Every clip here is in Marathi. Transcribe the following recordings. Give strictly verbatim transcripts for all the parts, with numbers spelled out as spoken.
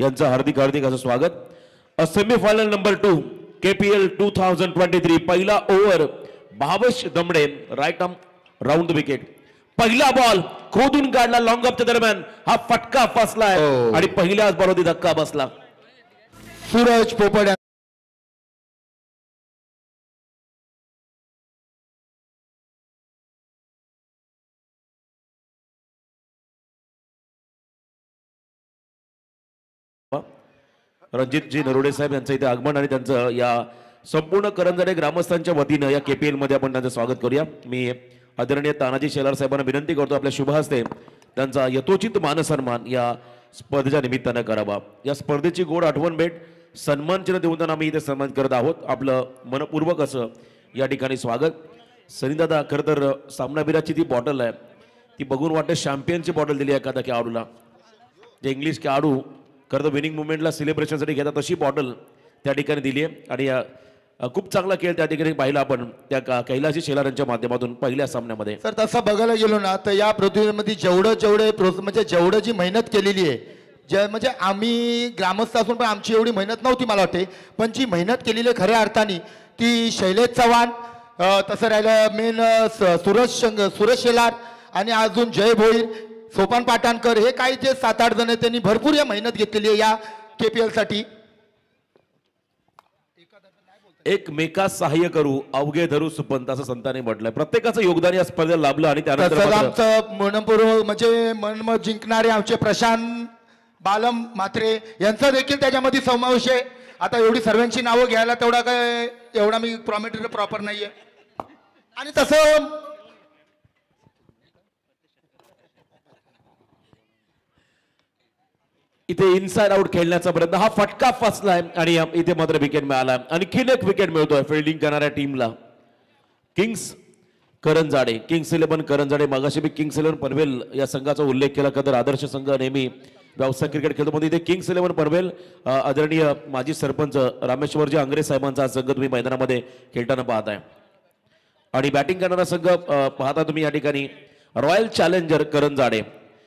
यांचं हार्दिक हार्दिक असं स्वागत। Semifinal number two KPL two thousand twenty three पहिला over Bhavesh Damde right arm round the wicket. पहिला बॉल खोदून काढला लॉंग ऑफच्या दरम्यान हा फटका फसलाय आणि पहिल्याच बॉलवरती धक्का बसला। सूरज पोपट रणजितजी नरोडे साहेब यांचं इथे आगमन आणि त्यांचं या संपूर्ण करंजाडे ग्रामस्थांच्या वतीनं या केपीएल मध्ये आपण त्यांचं स्वागत करूया। मी आदरणीय तानाजी शेलार साहेबांना विनंती करतो आपल्या शुभ हस्ते त्यांचा यथोचित मानसन्मान या स्पर्धेच्या निमित्तानं करावा। या स्पर्धेची गोड आठवण भेट सन्मान चिन्ह देऊन त्यांना आम्ही इथे सन्मान करत आहोत। आपलं मनपूर्वक असं या ठिकाणी स्वागत। सनी दादा खरं तर सामनावीराची ती बॉटल आहे ती बघून वाटतं चॅम्पियनची बॉटल दिली आहे एखादा खेळाडूला, जे इंग्लिश खेळाडू खरं तर विनिंग मुवमेंटला सेलिब्रेशनसाठी घेतात तशी बॉटल त्या ठिकाणी दिली आहे। आणि खूप चांगला खेळ त्या ठिकाणी पाहिला आपण त्या कैलाशी शेलार यांच्या माध्यमातून पहिल्या सामन्यामध्ये। सर तसं बघायला गेलो ना तर या प्रतियोगितेमध्ये जेवढं जेवढे म्हणजे जेवढं जी मेहनत केलेली आहे जे म्हणजे आम्ही ग्रामस्थ असून पण आमची एवढी मेहनत नव्हती मला वाटते, पण जी मेहनत केलेली आहे खऱ्या अर्थाने ती शैलेश चव्हाण, तसं राहिलं मेन सुरज शंग सुरज शेलार आणि अजून जय भोईर, सोपान पाटणकर हे काही जे सात आठ जण आहेत त्यांनी भरपूर या मेहनत घेतलेली आहे या केपीएल साठी। एकमेका सहाय्य करू अवघे धरू सुपंत असं संतांनी म्हटलंय। प्रत्येकाचं योगदान या स्पर्धेला लाभलं आणि त्यानंतर आमचं मनपूर्वक म्हणजे मन जिंकणारे आमचे प्रशांत बालम म्हात्रे यांचा देखील त्याच्यामध्ये समावेश आहे। आता एवढी सर्वांची नावं घ्यायला तेवढा काय एवढा मी प्रॉमेटर प्रॉपर नाहीये। आणि तसं इथे इनसाइड आउट खेळण्याचा प्रयत्न, हा फटका फसलाय आणि इथे मात्र विकेट मिळाला। आणखीन एक विकेट मिळतोय फिल्डिंग करणाऱ्या टीमला। Kings Karanjade Kings eleven Karanjade मगाशी मी किंग्स इलेव्हन पनवेल या संघाचा उल्लेख केला कदर आदर्श संघ नेहमी व्यावसायिक क्रिकेट खेळतो मध्ये इथे किंग्स इलेव्हन पनवेल आदरणीय माजी सरपंच रामेश्वरजी आंग्रे साहेबांचा संघ तुम्ही मैदानामध्ये खेळताना पाहताय। आणि बॅटिंग करणारा संघ पाहता तुम्ही या ठिकाणी रॉयल चॅलेंजर करंजाडे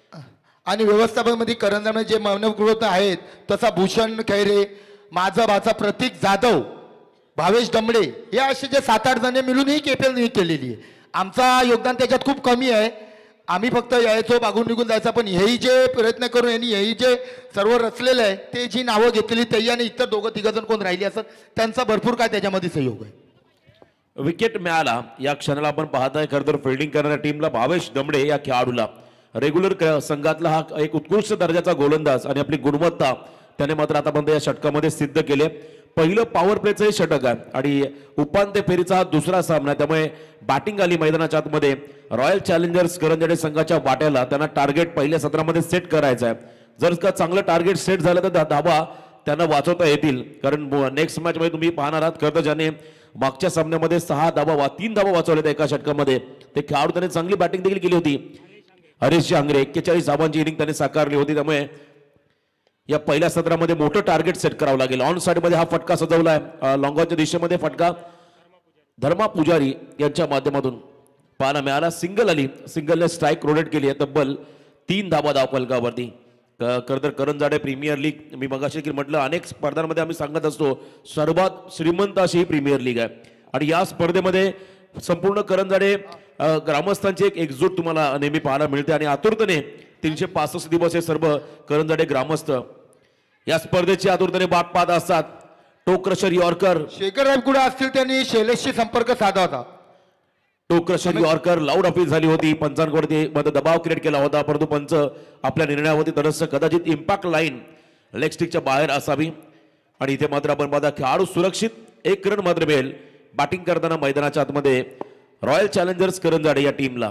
आणि व्यवस्थापनामध्ये करंजामध्ये जे मानवकृत आहेत तसा भूषण खैरे, माझा भाचा प्रतीक जाधव, भावेश दमडे हे असे जे सात आठ जण मिळून ही केपीएल केलेली आहे। आमचा योगदान त्याच्यात खूप कमी आहे, आम्ही फक्त यायचो मागून निघून जायचा, पण हेही जे प्रयत्न करून यांनी हेही जे सर्व रचलेलं आहे ते जी नावं घेतलेली ते आणि इतर दोघं तिघ जण कोण राहिली असत त्यांचा भरपूर काय त्याच्यामध्ये सहयोग आहे। विकेट मिळाला या क्षणाला आपण पाहताय खरं तर फिल्डिंग करणाऱ्या टीमला भावेश दमडे या खेळाडूला रेग्युलर संघातला हा एक उत्कृष्ट दर्जाचा गोलंदाज आणि आपली गुणवत्ता त्याने मात्र आतापर्यंत या षटकामध्ये सिद्ध केले। पहिलं पॉवर प्लेचं हे षटक आहे आणि उपांत्य फेरीचा हा दुसरा सामना, त्यामुळे बॅटिंग आली मैदानाच्या आतमध्ये रॉयल चॅलेंजर्स करंजाडे संघाच्या वाट्याला। त्यांना टार्गेट पहिल्या सत्रामध्ये सेट करायचं आहे, जर का चांगलं टार्गेट सेट झालं तर धाबा त्यांना वाचवता येतील, कारण नेक्स्ट मॅच मध्ये तुम्ही पाहणार आहात खरं तर ज्याने मागच्या सामन्यामध्ये सहा धाबा वा तीन धाबा वाचवल्या एका षटकामध्ये ते खेळाडू त्याने चांगली बॅटिंग देखील केली होती। हरीश आंग्रे एक्केचाळीस धावांची इनिंग त्याने साकारली होती, त्यामुळे या पहिल्या सत्रामध्ये मोठं टार्गेट सेट करावं लागेल। ऑन साइड मध्ये हा फटका सजवलाय लॉंगॉनच्या दिशेमध्ये फटका धर्मा पुजारी यांच्या माध्यमातून पाहायला मिळाला। सिंगल आली, सिंगलने स्ट्राईक रोटेट केली आहे तब्बल तीन धाबा धाव फलकावरती। खरं तर करंजाडे प्रीमियर लीग मी मगाशी देखील म्हटलं अनेक स्पर्धांमध्ये आम्ही सांगत असतो सर्वात श्रीमंत अशी ही प्रीमियर लीग आहे आणि या स्पर्धेमध्ये संपूर्ण करंजाडे ग्रामस्थांची एक एकजूट तुम्हाला नेहमी पाहायला मिळते आणि आतुरतेने तीनशे पासष्ट दिवस हे सर्व करंजाडे ग्रामस्थ या स्पर्धेची आतुरतेने वाट पाहत असतात। टोक्रशर यॉर्कर शेखर साहेब कुठे असतील त्यांनी शैलेशशी संपर्क साधा होता। टोक्रशर यॉर्कर लाऊड अपील झाली होती, पंचांकडे मध्ये दबाव क्रिएट केला होता, परंतु पंच आपल्या निर्णयावरती तटस्थ, कदाचित इम्पॅक्ट लाईन लेग स्टिकच्या बाहेर असावी आणि इथे मात्र आपण पाहता खेळाडू सुरक्षित एक रन मात्र मिळेल बॅटिंग करताना मैदानाच्या आतमध्ये रॉयल चॅलेंजर्स करंजाडे या टीमला।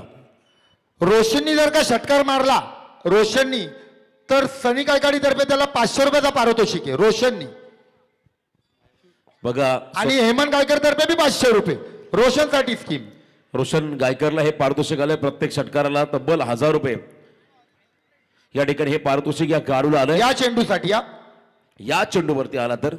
रोशननी जर का षटकार मारला रोशननी तर सनी गायकवाडी तर्फे त्याला पाचशे रुपयाचा पारितोषिक आहे रोशननी बघा, आणि हेमंत गायकर तर्फे बी पाचशे रुपये रोशन साठी स्कीम। रोशन गायकरला हे पारितोषिक आलंय प्रत्येक षटकाराला तब्बल हजार रुपये या ठिकाणी हे पारितोषिक या खेळाडूला आलंय या चेंडूसाठी। या या चेंडूवरती आला तर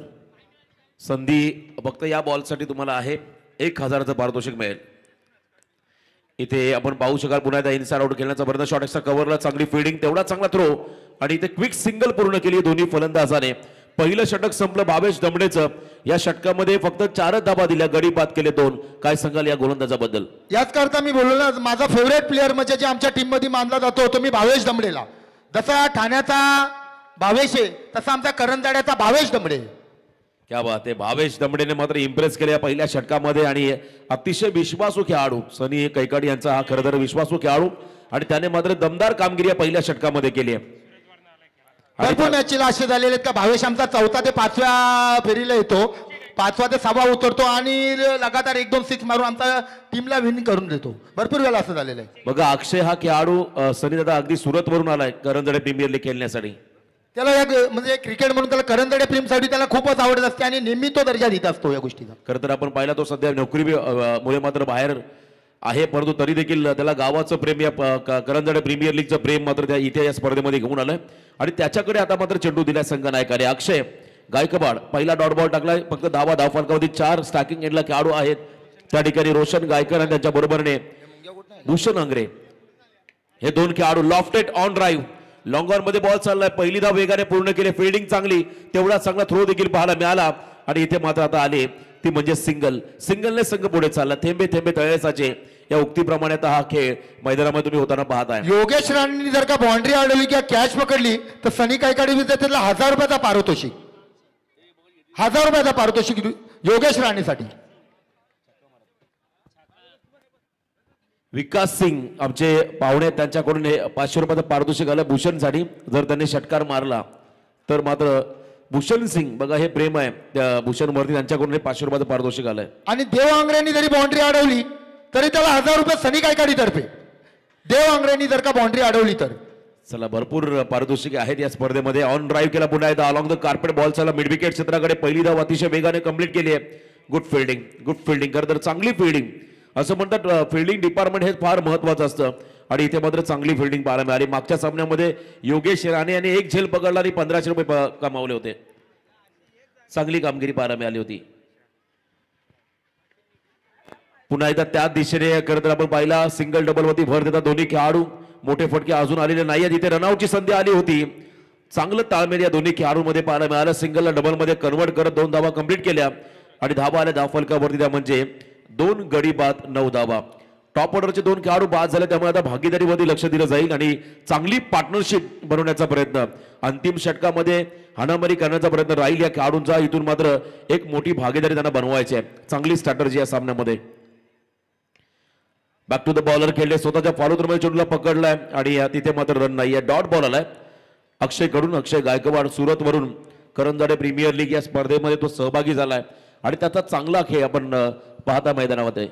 संधी फक्त या बॉलसाठी तुम्हाला आहे एक हजाराचं पारितोषिक मिळेल। इथे आपण पाहू शकाल पुन्हा एकदा इनसाइड आउट खेळण्याचा प्रयत्न, शॉट एक्स्ट्रा कव्हरला चांगली फिल्डिंग, तेवढा चांगला थ्रो आणि इथे क्विक सिंगल पूर्ण केली दोन्ही फलंदाजाने. पहिलं षटक संपलं भावेश दमडेचं. या षटकामध्ये फक्त चारच धाबा दिल्या, गडी बाद केले दोन. काय सांगाल या गोलंदाजाबद्दल? याच करता मी बोललो ना, माझा फेवरेट प्लेअर म्हणजे जे आमच्या टीम मध्ये मानला जातो तो मी भावेश दमडेला. जसा ठाण्याचा भावेश आहे तसा आमचा करंजाड्याचा भावेश दमडे. क्या बात आहे. भावेश दमडेने मात्र इम्प्रेस केले या पहिल्या षटकामध्ये आणि अतिशय विश्वासू खेळाडू सनी कैकाडी यांचा हा खरं तर विश्वासू खेळाडू आणि त्याने मात्र दमदार कामगिरी या पहिल्या षटकामध्ये केली आहे. भरपूर मॅचला असे झालेले आहेत का भावेश आमचा चौथा ते पाचव्या फेरीला येतो, पाचवा ते सहावा उतरतो आणि लगातार एक दोन सिक्स मारून आमच्या टीमला विन करून देतो. भरपूर वेळा असं झालेलं आहे. बघा अक्षय हा खेळाडू अ, सनी दादा अगदी सुरत वरून आलाय करंजडे प्रीमियर लीग खेळण्यासाठी. त्याला या ग- म्हणजे क्रिकेट म्हणून त्याला करंजडे प्रेमसाठी त्याला खूपच आवडत असते आणि नेहमी तो दर्जा देत असतो या गोष्टीचा. खरं तर आपण पाहिला तो सध्या नोकरी बी- अ, मुळे मात्र बाहेर आहे, परंतु तरी देखील त्याला गावाचं प्रेम या प- क- करंजडे प्रीमियर लीगचं प्रेम मात्र त्या इथे या स्पर्धेमध्ये घेऊन आलंय आणि त्याच्याकडे आता मात्र चेंडू दिलाय संघ नायकाने. अक्षय गायकवाड पहिला डॉट बॉल टाकलाय, फक्त धावा धाव फलकावरती चार स्टॅकिंग एंडला खेळाडू आहेत त्या ठिकाणी. रोशन गायकर आणि त्यांच्या बरोबरने भूषण आंग्रे हे दोन खेळाडू. Lofted on drive long on मध्ये बॉल चाललाय, पहिली धाव वेगाने पूर्ण केली, फिल्डिंग चांगली, तेवढा चांगला थ्रो देखील पाहायला मिळाला आणि इथे मात्र आता आले ती म्हणजे सिंगल. सिंगलने संघ पुढे चालला, थेंबे थेंबे तळे साचे या उक्तीप्रमाणे आता हा खेळ मैदानामध्ये तुम्ही होताना पाहताय. योगेश राणेंनी जर का बाउंड्री अडवली किंवा कॅच पकडली तर सनी कायकाडी विद्यार्थ्याला हजार रुपयाचा पारितोषिक, हजार रुपयाचा पारितोषिक योगेश राणेसाठी. विकास सिंग आमचे पाहुणे आहेत, त्यांच्याकडून हे पाचशे रुपयाचं पारितोषिक आलं भूषणसाठी. जर त्यांनी षटकार मारला तर मात्र भूषण सिंग, बघा हे प्रेम आहे त्या भूषणवरती, त्यांच्याकडून हे पाचशे रुपयाचं पारितोषिक आलंय. आणि देव आंग्रेंनी जरी बाउंड्री अडवली तरी त्याला हजार रुपये सनी कायकाडी तर्फे. देव आंग्रेंनी जर का बाउंड्री अडवली तर चला भरपूर पारितोषिके आहेत या स्पर्धेमध्ये. ऑन ड्राईव्ह केला पुन्हा एकदा अलॉंग द कार्पेट बॉल चालला मिड विकेट क्षेत्राकडे, पहिली धाव अतिशय वेगाने कंप्लीट केली आहे. गुड फिल्डिंग, गुड फिल्डिंग, खरं तर चांगली फिल्डिंग. असं म्हणतात फिल्डिंग डिपार्टमेंट हे फार महत्वाचं असतं आणि इथे मात्र चांगली फिल्डिंग पाहायला मिळाली. मागच्या सामन्यामध्ये योगेश राणे यांनी एक झेल पकडला आणि पंधराशे रुपये प- कमावले होते. चांगली कामगिरी पाहायला मिळाली होती. पुन्हा एकदा त्याच दिशेने खरं तर आपण पाहिला सिंगल डबल वरती भर देतात दोन्ही खेळाडू. मोठे फटके अजून आलेले नाहीये, इथे रनआउटची संधी आली होती. चांगलं ताळमेळ या दोन्ही खेळाडूंमध्ये पाहायला मिळालं. सिंगलला डबल मध्ये कन्वर्ट करत दोन धावा कंप्लीट केल्या आणि धावा आल्या धाव फलकावरती, त्या म्हणजे दोन गडी बाद नऊ धावा. टॉप ऑर्डरचे दोन खेळाडू बाद झाले, त्यामुळे आता भागीदारीवरती लक्ष दिलं जाईल आणि चांगली पार्टनरशिप बनवण्याचा प्रयत्न, अंतिम षटकामध्ये हाणामारी करण्याचा प्रयत्न राहील या खेळाडूंचा. इथून मात्र एक मोठी भागीदारी त्यांना बनवायची आहे. चांगली स्ट्रॅटर्जी या सामन्यामध्ये. बॅक टू द बॉलर खेळले, स्वतःच्या फॉलो मध्ये चेंडूला पकडलाय आणि तिथे मात्र रन नाहीये. डॉट बॉल आलाय अक्षय कडून. अक्षय गायकवाड सुरत वरून करंजाडे प्रीमियर लीग या स्पर्धेमध्ये तो सहभागी झालाय आणि त्याचा चांगला खेळ आपण अ, पाहता मैदानामध्ये.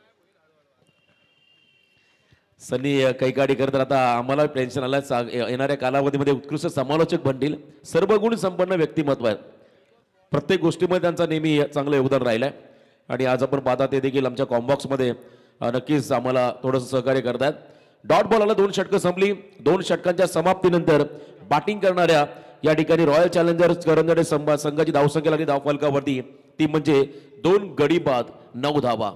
सनी कैकाडी करत आता आम्हाला टेन्शन आलंय, सा- येणाऱ्या कालावधीमध्ये उत्कृष्ट समालोचक बनतील. सर्व गुण संपन्न व्यक्तिमत्व आहे, प्रत्येक गोष्टीमध्ये त्यांचा नेहमी चांगलं योगदान राहिलंय आणि आज आपण पाहता ते देखील आमच्या कॉम्बॉक्समध्ये नक्कीच आम्हाला थोडंसं सहकार्य करतात. डॉट बॉलला दोन षटकं संपली. दोन षटकांच्या समाप्तीनंतर बॅटिंग करणाऱ्या या ठिकाणी रॉयल चॅलेंजर्स करंजाडे संघ- संघाची धावसंख्या लागली धाव फलकावरती, ती म्हणजे दोन गडी बाद नऊ धावा.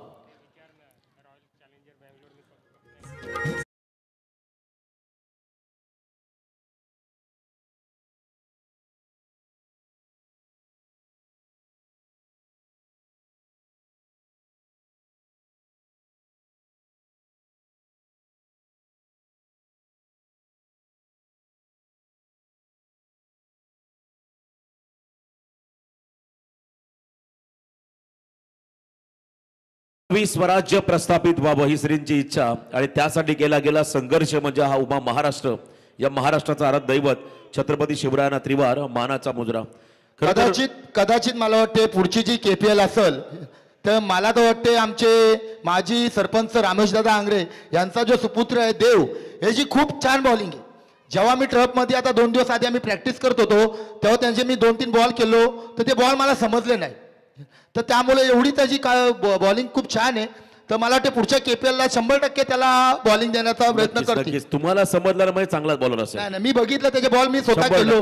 स्वराज्य प्रस्थापित व्हावं ही श्रींची इच्छा आणि त्यासाठी केला गेला संघर्ष म्हणजे हा उभा महाराष्ट्र. या महाराष्ट्राचा आराध्य दैवत छत्रपती शिवरायांना त्रिवार मानाचा मुजरा. खरं तर कदाचित कदाचित मला वाटते पुढची जी केपीएल असेल तर मला तर वाटते आमचे माजी सरपंच रामेशदादा आंग्रे यांचा जो सुपुत्र आहे देव, याची खूप छान बॉलिंग आहे. जेव्हा मी ट्रपमध्ये आता दोन दिवस आधी आम्ही प्रॅक्टिस करत होतो तेव्हा त्यांचे मी दोन तीन बॉल केलो तर ते बॉल मला समजले नाही, तर त्यामुळे एवढी त्याची का बॉलिंग खूप छान आहे. तर मला वाटते पुढच्या केपीएलला शंभर टक्के त्याला बॉलिंग देण्याचा प्रयत्न नक्कीच- करतील. नक्कीच. तुम्हाला समजलं म्हणजे चांगलाच बॉलर असेल. नाही नाही, मी बघितलं त्याचे बॉल मी स्वतः शंभर केलो. टक्के.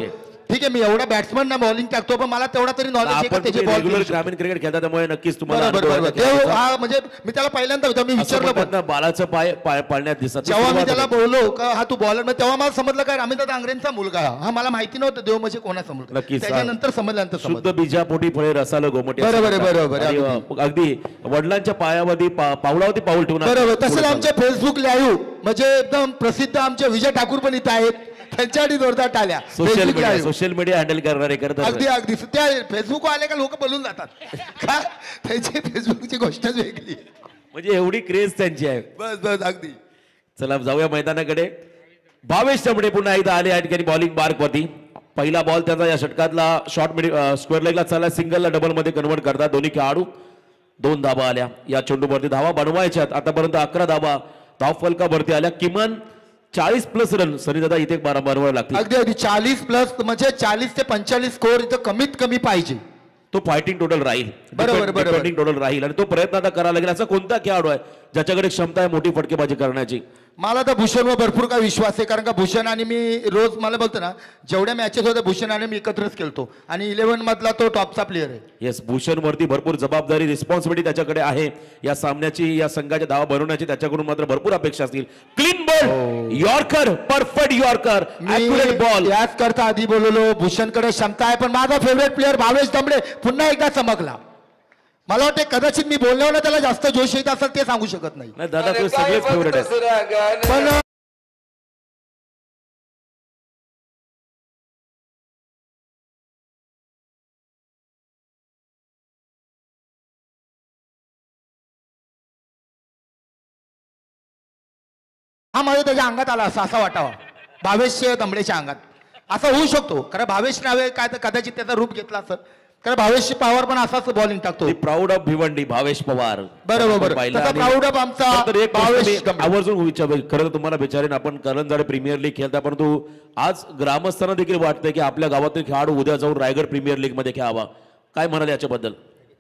ठीक आहे, मी एवढा बॅट्समन ना बॉलिंग टाकतो, पण मला तेवढा तरी नॉलेज आहे का आपण त्याचे बॉल रेग्युलर ग्रामीण क्रिकेट खेळता त्यामुळे नक्कीच तुम्हाला बरोबर अनुभव बरोबर आहे देव त्याचा. हा म्हणजे मी त्याला पहिल्यांदा होता, मी असं विचारलं म्हणतात पण ना, बाळाचं पाय पाय पाळण्यात दिसत जेव्हा मी सुरुवात त्याला होते. बोललो का हा तू बॉलर, तेव्हा मला समजलं काय अमिता डांगरेंचा मुलगा हा. हा मला माहिती नव्हतं देव म्हणजे कोणाचा मुलगा, नक्कीच. त्याच्यानंतर समजल्यानंतर शुद्ध समजलं. बीजापोटी फळे रसालो गोमटी असं बरोबर आहे, म्हणतात. बरोबर आहे, आणि, अ, अगदी वडिलांच्या पायावरती पा- पावलावरती पाऊल ठेवून बरोबर. पुढे तसेच चालला. आमचे फेसबुक लाईव्ह म्हणजे एकदम प्रसिद्ध आमचे विजय ठाकूर पण इथं आहेत, त्यांच्यासाठी जोरदार टाळ्या. Social Facebook media live. Social media handle करणारे करतात अगदी अगदी त्या फेसबुक आले का लोक बोलून जातात का त्यांची फेसबुकची गोष्टच वेगळी. म्हणजे एवढी क्रेज त्यांची आहे. बस बस अगदी. चला जाऊया मैदानाकडे. भावेश दमडे पुन्हा एकदा आले या ठिकाणी बॉलिंग मार्क वरती. पहिला बॉल त्याचा या षटकातला शॉर्ट मिड स्क्वेअर लेगला चालला, सिंगलला डबल मध्ये कन्वर्ट करतात दोन्ही खेळाडू. दोन धाबा आल्या या चेंडूवरती, धावा बनवायच्यात आतापर्यंत अकरा धाबा धाव फलकावरती आल्या. किमान चाळीस प्लस रन सनी दादा इथे बनवावे लागतील. अगदी अगदी चाळीस प्लस म्हणजे चाळीस ते पंचेचाळीस स्कोर इथं कमीत कमी पाहिजे. तो फायटिंग टोटल राहील, बरोबर, बरोबर. फायटिंग टोटल राहील आणि तो प्रयत्न आता करावा लागेल. असा कोणता खेळाडू आहे ज्याच्याकडे क्षमता आहे मोठी फटकेबाजी करण्याची? मला तर भूषणवर भरपूर काय विश्वास आहे, कारण का भूषण आणि मी रोज मला बोलतो ना, जेवढ्या मॅचेस होत्या भूषण आणि मी एकत्रच खेळतो आणि इलेव्हन मधला तो टॉपचा प्लेअर आहे. येस, भूषण वरती भरपूर जबाबदारी रिस्पॉन्सिबिलिटी त्याच्याकडे आहे. या सामन्याची या संघाच्या धावा बनवण्याची त्याच्याकडून मात्र भरपूर अपेक्षा असतील. Clean ball, yorker, perfect yorker, accurate ball. याच करता आधी बोललो भूषणकडे क्षमता आहे, पण माझा फेवरेट प्लेअर भावेश दमडे पुन्हा एकदा चमकला. मला वाटते कदाचित मी बोलण्यावर त्याला जास्त जोश येत असेल ते सांगू शकत नाही, नाही दादा तुझे सगळेच फेवरेट आहेत. पण हा माझ्या त्याच्या अंगात आला असा असा वाटावा भावेश दमडेच्या अंगात. असं होऊ शकतो, कारण भावेश नावे काय तर कदाचित त्याचा रूप घेतला असेल, कारण भावेश पवार पण असाच बॉलिंग टाकतो. Proud of Bhiwandi Bhavesh Pawar. बरोबर पाहिलं तसा आणि- प्राऊड ऑफ आमचा तर एक गोष्ट भावेश मी दमडे. आवर्जून विचार खरं तर तुम्हाला विचारेन, आपण करंजाडे प्रीमियर लीग खेळता, परंतु आज ग्रामस्थांना देखील वाटतंय की आपल्या गावातील खेळाडू उद्या जाऊन रायगड प्रीमियर लीग मध्ये खेळावा. काय म्हणाल याच्याबद्दल?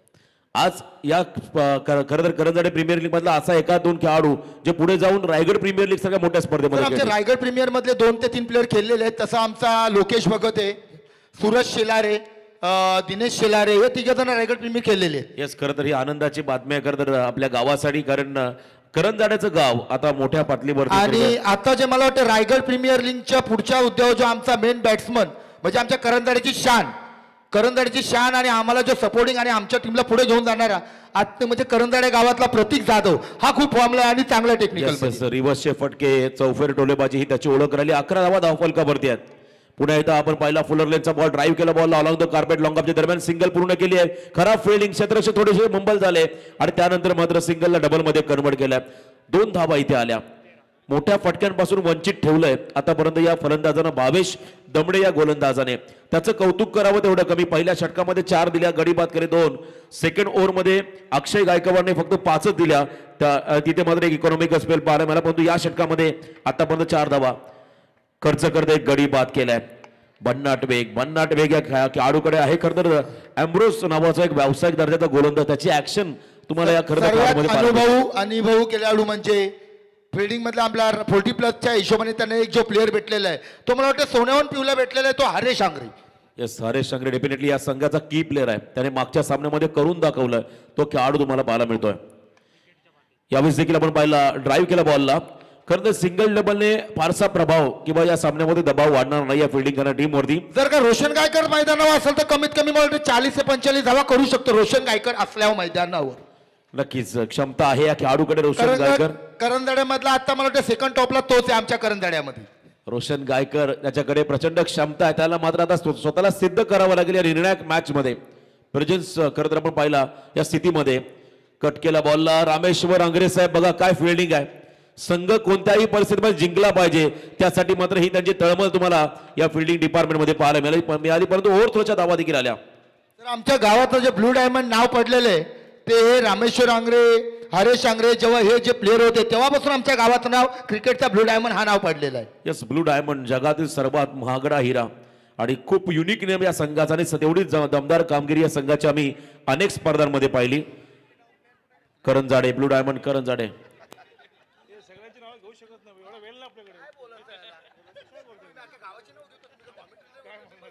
आज या खरं तर करंजाडे प्रीमियर लीग मधला असा एका दोन खेळाडू जे पुढे जाऊन रायगड प्रीमियर लीग सगळ्या मोठ्या तर स्पर्धेमध्ये आमचे खेळतील. रायगड प्रीमियर मधले दोन ते तीन प्लेअर खेळलेले आहेत. तसा आमचा लोकेश भगत आहे, सूरज शेलारे, अं, दिनेश शेलारे हे तिघ जण रायगड प्रीमियर खेळलेले आहेत. येस, खरं तर ही आनंदाची बातमी आहे खरं तर आपल्या गावासाठी, कारण करंजाड्याचं गाव आता मोठ्या पातळीवर आणि आता जे मला वाटतं रायगड प्रीमियर लीगच्या पुढच्या उद्योग जो आमचा मेन बॅट्समन म्हणजे आमच्या करंजाड्याची शान करंजाड्याची शान आणि आम्हाला जो सपोर्टिंग आणि आमच्या टीमला पुढे घेऊन जाणारा आत्म म्हणजे करंजाडे गावातला प्रतीक जाधव हा खूप फॉर्मला आणि चांगला टेक्निकल. रिव्हर्सचे फटके, चौफेर टोलेबाजी ही त्याची ओळख राहिली. अकरा धावा धावफलकावरती आहेत. पुन्हा एकदा आपण पाहिला फुलरलेनचा बॉल ड्राईव्ह केला, ball along the carpet long ऑफच्या दरम्यान सिंगल पूर्ण केली आहे. खराब फिल्डिंग, क्षेत्ररक्षक थोडेसे मुंबल झाले आणि त्यानंतर मात्र सिंगलला डबल मध्ये कन्वर्ट केल्या. दोन धावा इथे आल्या. मोठ्या फटक्यांपासून वंचित ठेवलंय आतापर्यंत या फलंदाजानं भावेश दमडे या गोलंदाजाने. त्याचं कौतुक करावं तेवढं कमी. पहिल्या षटकामध्ये चार दिल्या, गडी बाद केले दोन. सेकंड ओव्हरमध्ये अक्षय गायकवाडने फक्त पाचच दिल्या, त्या तिथे मात्र एक इकॉनॉमिक स्पेल पाहायला मिळाला, परंतु या षटकामध्ये आतापर्यंत चार धावा खर्च करत एक गडी बाद केलाय. भन्नाट वेग भन्नाट वेग या खेळाडूकडे आहे. खरं तर अँब्रोस नावाचा एक व्यावसायिक दर्जाचा गोलंदाज, त्याची ऍक्शन तुम्हाला या खरं तर अनुभव अनुभव खेळाडू म्हणजे फिल्डिंग मधला आपला फोर्टी प्लसच्या हिशोबाने त्यांना एक जो प्लेअर भेटलेला आहे तो मला वाटतं सोन्याहून पिवला भेटलेला आहे, तो हरेश आंग्रे. येस, हरेश आंग्रे डेफिनेटली या संघाचा की प्लेअर आहे. त्याने मागच्या सामन्यामध्ये करून दाखवलं, तो खेळाडू तुम्हाला पाहायला मिळतोय. यावेळेस देखील आपण पाहिला ड्राईव्ह केला बॉलला. खरं तर सिंगल डबलने फारसा प्रभाव किंवा या सामन्यामध्ये दबाव वाढणार नाही या फिल्डिंग करणाऱ्या टीमवरती. जर का रोशन गायकर मैदानावर असेल तर कमीत कमी मला वाटतं चाळीस ते पंचेचाळीस धावा करू शकतो रोशन गायकर असल्यावर मैदानावर. नक्कीच क्षमता आहे या खेळाडूकडे. रोशन गायकर करंजाड्यामधला आता मला वाटतं सेकंड टॉपला तोच आहे आमच्या करंजाड्यामध्ये. रोशन गायकर त्याच्याकडे प्रचंड क्षमता आहे, त्याला मात्र आता स्वतःला सिद्ध करावं लागेल या निर्णायक मॅच मध्ये. प्रेझेन्स खरं तर आपण पाहिला या स्थितीमध्ये. कट केला बॉलला रामेश्वर आंग्रे साहेब, बघा काय फिल्डिंग आहे. संघ कोणत्याही परिस्थितीमध्ये जिंकला पाहिजे त्यासाठी मात्र ही त्यांची तळमळ तुम्हाला या फिल्डिंग डिपार्टमेंटमध्ये पाहायला मिळाली मिळाली परंतु ओव्हर थ्रोच्या धावा देखील आल्या. तर आमच्या गावाचं जे ब्लू डायमंड नाव पडलेलं आहे ते हे रामेश्वर आंग्रे, हरेश आंग्रे जेव्हा हे जे प्लेअर होते तेव्हापासून आमच्या गावाचं नाव क्रिकेटचा ब्लू डायमंड हा नाव पडलेलं आहे. यस, ब्लू डायमंड जगातील सर्वात महागडा हिरा आणि खूप युनिक नेम या संघाचा आणि तेवढीच दमदार कामगिरी या संघाची आम्ही अनेक स्पर्धांमध्ये पाहिली. Karanjade blue diamond Karanjade.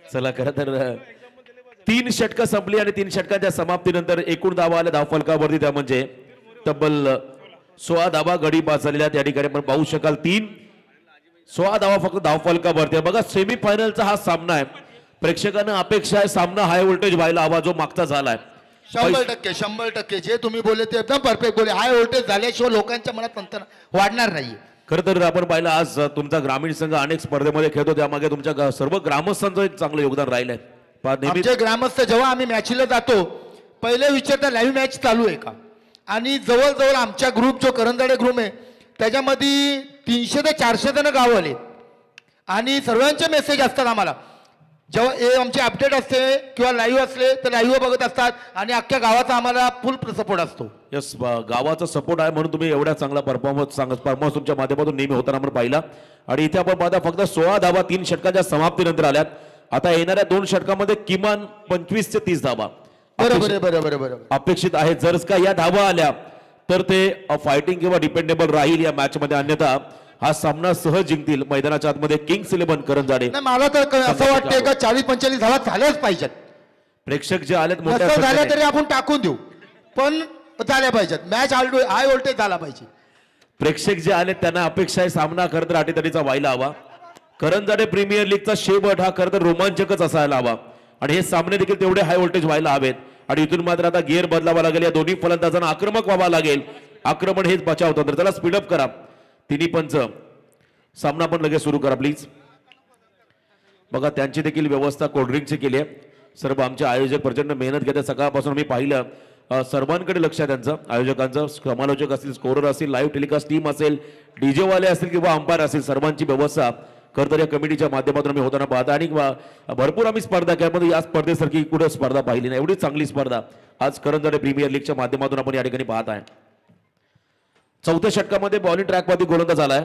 चला खरं तर अ, तीन षटकं संपली आणि तीन षटकांच्या समाप्तीनंतर एकूण धावा आल्या धावफलकावरती, त्या म्हणजे तब्बल अ, सोळा धावा गडी बाद झालेल्या त्या ठिकाणी आपण पाहू शकाल. तीन सोळा धावा फक्त धावफलकावरती. बघा सेमीफायनलचा हा सामना आहे. प्रेक्षकांना अपेक्षा आहे सामना हाय व्होल्टेज व्हायला हवा, जो मागचा झालाय. शंभर टक्के शंभर टक्के जे तुम्ही बोलले ते एकदम परफेक्ट बोले. हाय व्होल्टेज झाल्याशिवाय लोकांच्या मनात नंतर वाढणार नाही. खरं तर आपण पाहिलं आज तुमचा ग्रामीण संघ अनेक स्पर्धेमध्ये खेळतो, त्यामागे तुमच्या गा- सर्व ग्रामस्थांचं एक चांगलं योगदान राहिलंय. पहा, नेहमी आमचे ग्रामस्थ जेव्हा आम्ही मॅचला जातो पहिले विचारता लाईव्ह मॅच चालू आहे का, आणि जवळजवळ आमच्या ग्रुप जो करंजाडे ग्रुप आहे त्याच्यामध्ये तीनशे ते चारशे जण गाव आले आणि सर्वांचे मेसेज असतात आम्हाला. जेव्हा हे आमचे अपडेट असते किंवा लाईव्ह असले तर लाईव्ह बघत असतात आणि अख्ख्या गावाचा आम्हाला फुल सपोर्ट असतो. यस, गावाचा सपोर्ट आहे म्हणून तुम्ही एवढ्या चांगला परफॉर्मन्स परफॉर्मन्स तुमच्या माध्यमातून नेहमी होताना आपण पाहिला. आणि इथे आपण पाहता फक्त सोळा धावा तीन षटकांच्या समाप्तीनंतर आल्यात. आता येणाऱ्या दोन षटकामध्ये किमान पंचवीस ते तीस धावा बरोबर आहे, बरोबर आहे, बरोबर अपेक्षित आहे. जर का या धावा आल्या तर ते फायटिंग किंवा डिपेंडेबल राहील या मॅच मध्ये, अन्यथा हा सामना सहज जिंकतील मैदानाच्या आतमध्ये किंग्स इलेव्हन करंजाडे. नाही, मला तर क- असं वाटतंय का चाळीस पंचेचाळीस धावा झाल्याच पाहिजेत. प्रेक्षक जे आलेत मोठ्या नसं झालं संख्येने, तरी आपण टाकून देऊ पण झाल्या पाहिजेत. मॅच हाय व्होल्टेज झाला पाहिजे. प्रेक्षक जे आलेत त्यांना अपेक्षा आहे सामना खरं तर अटीतटीचा व्हायला हवा. करंजाडे प्रीमियर लीगचा शेवट हा खरं तर रोमांचकच असायला हवा आणि हे सामने देखील तेवढे हाय व्होल्टेज व्हायला हवेत. आणि इथून मात्र आता गिअर बदलावा लागेल. या दोन्ही फलंदाजांना आक्रमक व्हावा लागेल. आक्रमण हेच बचाव तंत्र. त्याला स्पीडअप करा तिन्ही पंच. सामना पण लगेच सुरू करा प्लीज. बघा त्यांची देखील व्यवस्था कोल्ड्रिंकची केली आहे. सर्व आमचे आयोजक प्रचंड मेहनत घेतात. सकाळपासून मी पाहिलं अ, सर्वांकडे लक्ष आहे त्यांचं, आयोजकांचं. समालोचक असतील, स्कोरर असतील, लाईव्ह टेलिकास्ट टीम असेल, डीजे वाले असतील किंवा अंपायर असतील, सर्वांची व्यवस्था खरं तर या कमिटीच्या माध्यमातून आम्ही होताना पाहता. आणि वा- भरपूर आम्ही स्पर्धा खेळामध्ये या स्पर्धेसारखी कुठे स्पर्धा पाहिली नाही. एवढी चांगली स्पर्धा आज करंजाडे प्रीमियर लीगच्या माध्यमातून आपण या ठिकाणी पाहत आहे. चौथ्या षटकामध्ये बॉलिंग ट्रॅकवरती गोलंदाज झालाय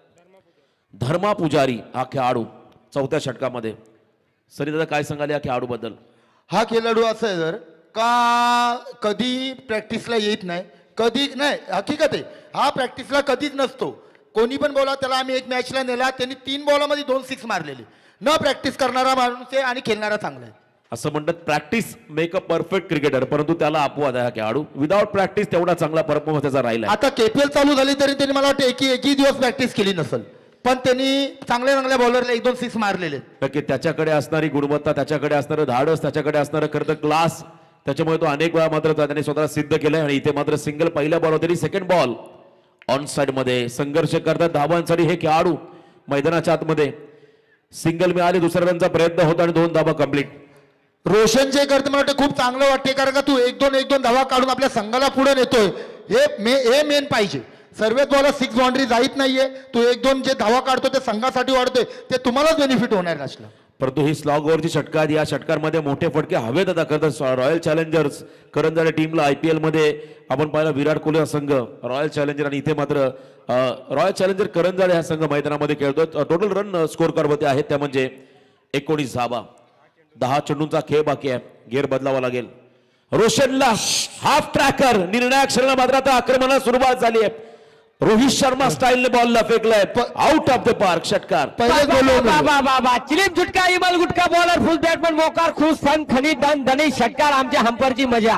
धर्मा पुजारी हा खेळाडू चौथ्या षटकामध्ये. सरी दादा काय सांगाल या खेळाडू बद्दल? हा खेळाडू असं आहे जर का कधी प्रॅक्टिसला येत नाही, कधी नाही. हकीकत आहे हा प्रॅक्टिसला कधीच नसतो. कोणी पण बोला त्याला. आम्ही एक मॅचला नेला त्यांनी तीन बॉलामध्ये दोन सिक्स मारलेले. न प्रॅक्टिस करणारा माणूस आहे आणि खेळणारा चांगला आहे. असं म्हणतात practice make a perfect cricketer, परंतु त्याला अपवाद आहे हा खेळाडू. विदाउट प्रॅक्टिस तेवढा चांगला परफॉर्मन्स त्याचा राहिला. आता केपीएल चालू झाली तरी त्यांनी मला वाटतं एकही एकही दिवस प्रॅक्टिस केली नसेल, पण त्यांनी चांगल्या चांगल्या बॉलरला एक दोन सिक्स मारलेले. नक्की त्याच्याकडे असणारी गुणवत्ता, त्याच्याकडे असणारं धाडस, त्याच्याकडे असणारं खरं तर क्लास, त्याच्यामुळे तो अनेक वेळा मात्र त्याने स्वतःला सिद्ध केलंय. आणि इथे मात्र सिंगल पहिल्या बॉल तरी सेकंड बॉल ऑन साइड मध्ये संघर्ष करतात धावांसाठी हे खेळाडू. मैदानाच्या आतमध्ये सिंगल मिळाली, दुसऱ्या रनचा प्रयत्न होता आणि दोन धावा कंप्लीट. रोशन जे करते मला वाटतं खूप चांगलं वाटते, कारण का तू एक दोन एक दोन धावा काढून आपल्या संघाला पुढे नेतोय. हे मे हे मेन पाहिजे. सर्वात बॉल सिक्स बाउंड्री जात नाहीये. तू एक दोन जे धावा काढतो ते संघासाठी वाढतोय, ते तुम्हालाच बेनिफिट होणार नसलं. परंतु ही स्लॉग ओव्हरची षटकात या षटकांमध्ये मोठे फटके हवेत. आता खरं रॉयल चॅलेंजर्स करंजाडे टीमला आयपीएल मध्ये आपण पाहिला विराट कोहली संघ रॉयल चॅलेंजर, आणि इथे मात्र रॉयल चॅलेंजर करंजाडे हा संघ मैदानामध्ये खेळतो. टोटल रन स्कोर करवते आहेत त्या म्हणजे एकोणीस धावा. दहा चेंडूंचा खेळ बाकी आहे. गेअर बदलावा लागेल. रोशनला हाफ ट्रॅकर निर्णायक क्षणाला मात्र आता आक्रमणाला सुरुवात झाली आहे. रोहित शर्मा स्टाईलने बॉलला फेकलाय आउट ऑफ द पार्क. षटकार पहिले बोलू बाबा चिलीम झुटका इमल गुटका बॉलर फुल बॅटमन मोकार खुश सन खनी दन धनी षटकार आमच्या हंपरची मजा.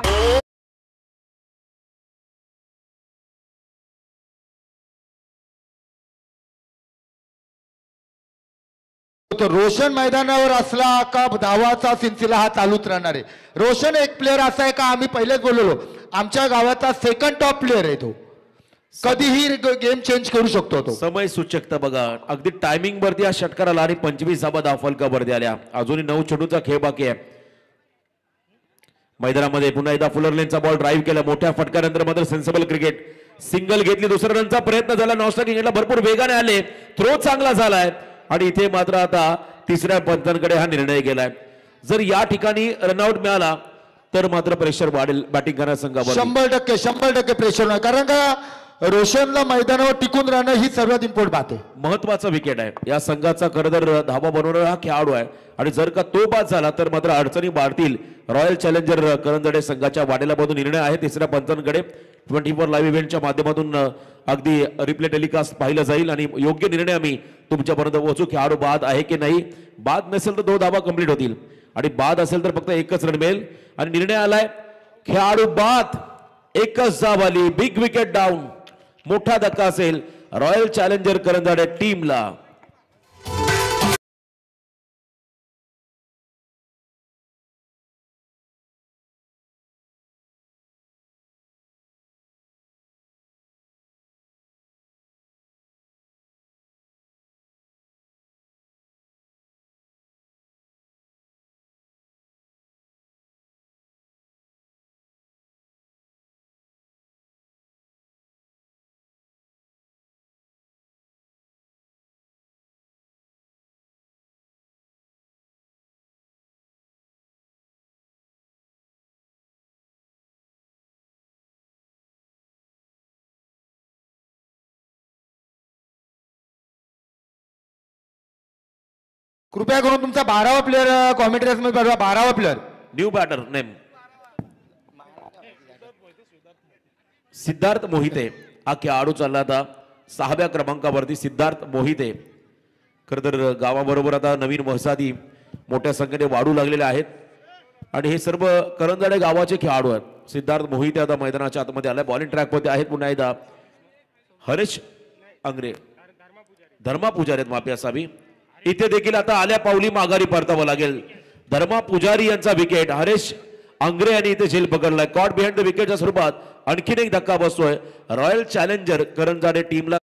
तो रोशन मैदानावर असला का धावाचा सिलसिला हा चालूच राहणार आहे. रोशन एक प्लेअर असा आहे का आम्ही पहिलेच बोललो आमच्या गावाचा सेकंड टॉप प्लेअर आहे. तो कधीही गेम चेंज करू शकतो. तो समय सूचकता बघा अगदी टायमिंग वरती या षटकाराला आणि पंचवीस धावा धावफलकावरती आल्या. अजूनही नऊ चेंडूचा खेळ बाकी आहे. मैदानामध्ये पुन्हा एकदा फुलरलेनचा बॉल ड्राईव्ह केला. मोठ्या फटक्यानंतर मात्र सेन्सिबल क्रिकेट. सिंगल घेतली, दुसऱ्या रनचा प्रयत्न झाला. नॉस्टॉक इंग्लंडला भरपूर वेगाने आले. थ्रो चांगला झालाय आणि इथे मात्र आता तिसऱ्या पंचांकडे हा निर्णय गेलाय. जर या ठिकाणी रनआउट मिळाला तर मात्र प्रेशर वाढेल बॅटिंग करणाऱ्या संघावर. शंभर टक्के शंभर टक्के प्रेशर नाही, कारण का रोशनला मैदानावर टिकून राहणं ही सर्वात इम्पॉर्टंट बात आहे. महत्वाचा विकेट आहे या संघाचा खरं तर धावा बनवणारा हा खेळाडू आहे आणि जर का तो बाद झाला तर मात्र अडचणी वाढतील. रॉयल चॅलेंजर करंजडे संघाच्या वाटेला मधून निर्णय आहे तिसऱ्या पंचांकडे. ट्वेंटी फोर लाईव्ह इव्हेंटच्या माध्यमातून अगदी रिप्ले टेलिकास्ट पाहिलं जाईल आणि योग्य निर्णय आम्ही तुमच्यापर्यंत पोहोचू. खेळाडू बाद आहे की नाही, बाद नसेल तर दो धावा कंप्लीट होतील आणि बाद असेल तर फक्त एकच रन मिळेल. आणि निर्णय आलाय खेळाडू बाद, एकच धाव आली, बिग विकेट डाऊन. मोठा धक्का असेल रॉयल चॅलेंजर करंजाडे टीमला. कृपया करून तुमचा बारावा प्लेअर कॉमेंट्री मध्ये पाठवा. बारावा player new batter name Siddharth Mohite हा खेळाडू चालला आता सहाव्या क्रमांकावरती. सिद्धार्थ मोहिते खरं तर गावाबरोबर आता नवीन वसाहती मोठ्या संख्येने वाढू लागलेल्या आहेत आणि हे सर्व करंजाडे गावाचे खेळाडू आहेत. सिद्धार्थ मोहिते आता मैदानाच्या आतमध्ये आलाय. बॉलिंग ट्रॅकवरती आहेत पुन्हा एकदा हरेश अंग्रे, धर्मा पुजारी आहेत माफी असावी. इथे देखील आता आल्या पावली माघारी परतावं लागेल. धर्मा पुजारी यांचा विकेट, हरेश अंग्रे यांनी इथे झेल पकडलाय. कॉट बिहाइंड द विकेटच्या स्वरूपात आणखीन एक धक्का बसतोय रॉयल चॅलेंजर करंजाडे टीमला.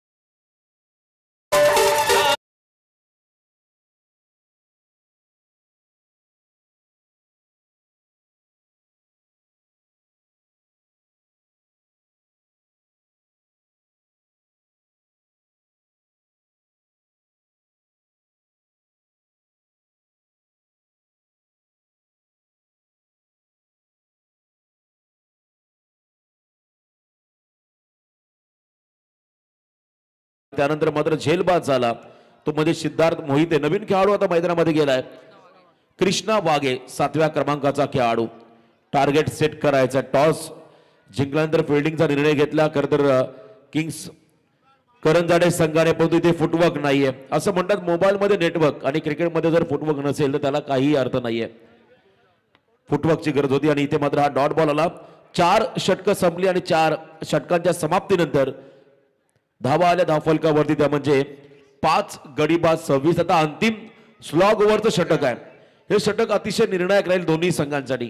त्यानंतर मात्र झेलबाद झाला तो मध्ये सिद्धार्थ मोहिते. नवीन खेळाडू आता मैदानामध्ये गेलाय कृष्णा वाघे, सातव्या क्रमांकाचा खेळाडू. टार्गेट सेट करायचा, टॉस जिंकल्यानंतर फिल्डिंगचा निर्णय घेतला. खरं तर किंग्स करंजाडे संघाने पण इथे फुटवर्क नाहीये. असं म्हणतात मोबाईलमध्ये नेटवर्क आणि क्रिकेटमध्ये जर फुटवर्क नसेल तर त्याला काही अर्थ नाहीये. फुटवर्कची गरज होती आणि इथे मात्र हा डॉट बॉल आला. चार षटकं संपली आणि चार षटकांच्या समाप्तीनंतर धावा आल्या धावफलकावरती, त्या म्हणजे पाच गडीबाद सव्वीस. आता अंतिम स्लॉग ओव्हरचं षटक आहे. हे षटक अतिशय निर्णायक राहील दोन्ही संघांसाठी.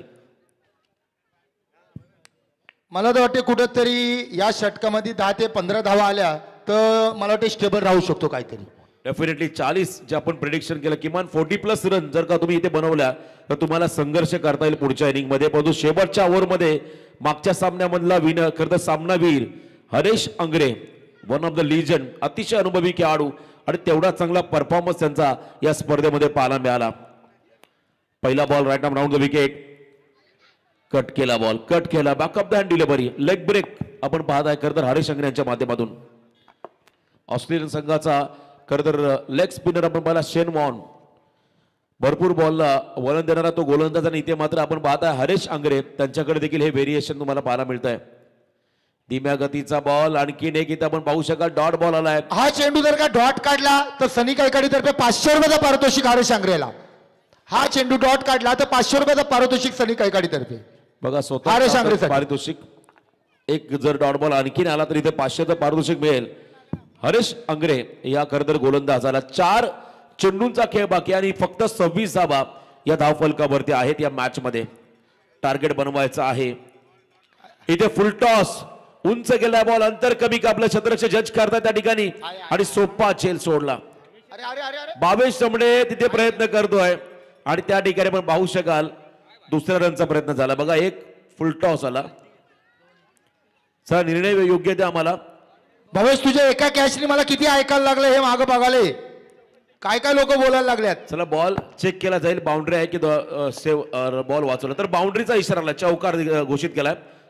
मला तर वाटते कुठंतरी या षटकामध्ये दहा ते पंधरा धावा आल्या तर मला वाटते स्टेबल राहू शकतो काहीतरी. डेफिनेटली चाळीस जे आपण प्रिडिक्शन केलं, किमान फोर्टी प्लस रन जर का तुम्ही इथे बनवल्या तर तुम्हाला संघर्ष करता येईल पुढच्या इनिंग मध्ये. परंतु शेवटच्या ओव्हरमध्ये मागच्या सामन्यामधला विनर खरं तर सामनावीर Haresh Angre, one of the legend, अतिशय अनुभवी खेळाडू आणि तेवढा चांगला परफॉर्मन्स त्यांचा या स्पर्धेमध्ये पाहायला मिळाला. पहिला ball right arm round the wicket, cut केला बॉल, कट केला, back of the hand delivery, leg break आपण पाहत आहे खरं तर हरेश अंग्रे यांच्या माध्यमातून. ऑस्ट्रेलियन संघाचा खरं तर लेग स्पिनर आपण पाहिला शेन वॉर्न, भरपूर बॉलला वळण देणारा तो गोलंदाज. आणि इथे मात्र आपण पाहत आहे हरेश अंग्रे, त्यांच्याकडे देखील हे व्हेरिएशन तुम्हाला पाहायला मिळत आहे. धीम्या गतीचा बॉल, आणखीन एक इथे आपण पाहू शकाल डॉट बॉल आलाय. हा चेंडू जर का डॉट काढला तर सनी कायकाडी तर्फे पाचशे रुपयाचा पारितोषिक हरेश अंग्रेला. हा चेंडू डॉट काढला तर पाचशे रुपयाचा पारितोषिक सनी कायकाडी तर्फे. बघा हरेश अंग्रे स्वतः पारितोषिक. एक जर डॉट बॉल आणखीन आला तर इथे पाचशेचं पारितोषिक मिळेल. हरेश अंग्रे या खरं तर गोलंदाजाला चार चेंडूंचा खेळ बाकी आणि फक्त सव्वीस धावा या धावफलकावरती आहेत या मॅच मध्ये. टार्गेट बनवायचं आहे. इथे फुल टॉस, उंच गेला बॉल, अंतर कमी कापलं, क्षेत्ररक्षक जज करतात त्या ठिकाणी आणि सोपा झेल सोडला. भावेश दमडे तिथे प्रयत्न करतोय आणि त्या ठिकाणी पण पाहू शकाल दुसऱ्या रनचा प्रयत्न झाला. बघा एक फुल टॉस आला. चला निर्णय योग्य द्या आम्हाला. भावेश तुझ्या एका कॅचने मला किती ऐकायला लागलं हे मागं बघाले, काय काय लोक बोलायला लागल्यात. चला बॉल चेक केला जाईल, बाउंड्री आहे की सेव बॉल वाचवला तर बाउंड्रीचा इशारा आला, चौकार घोषित केलाय.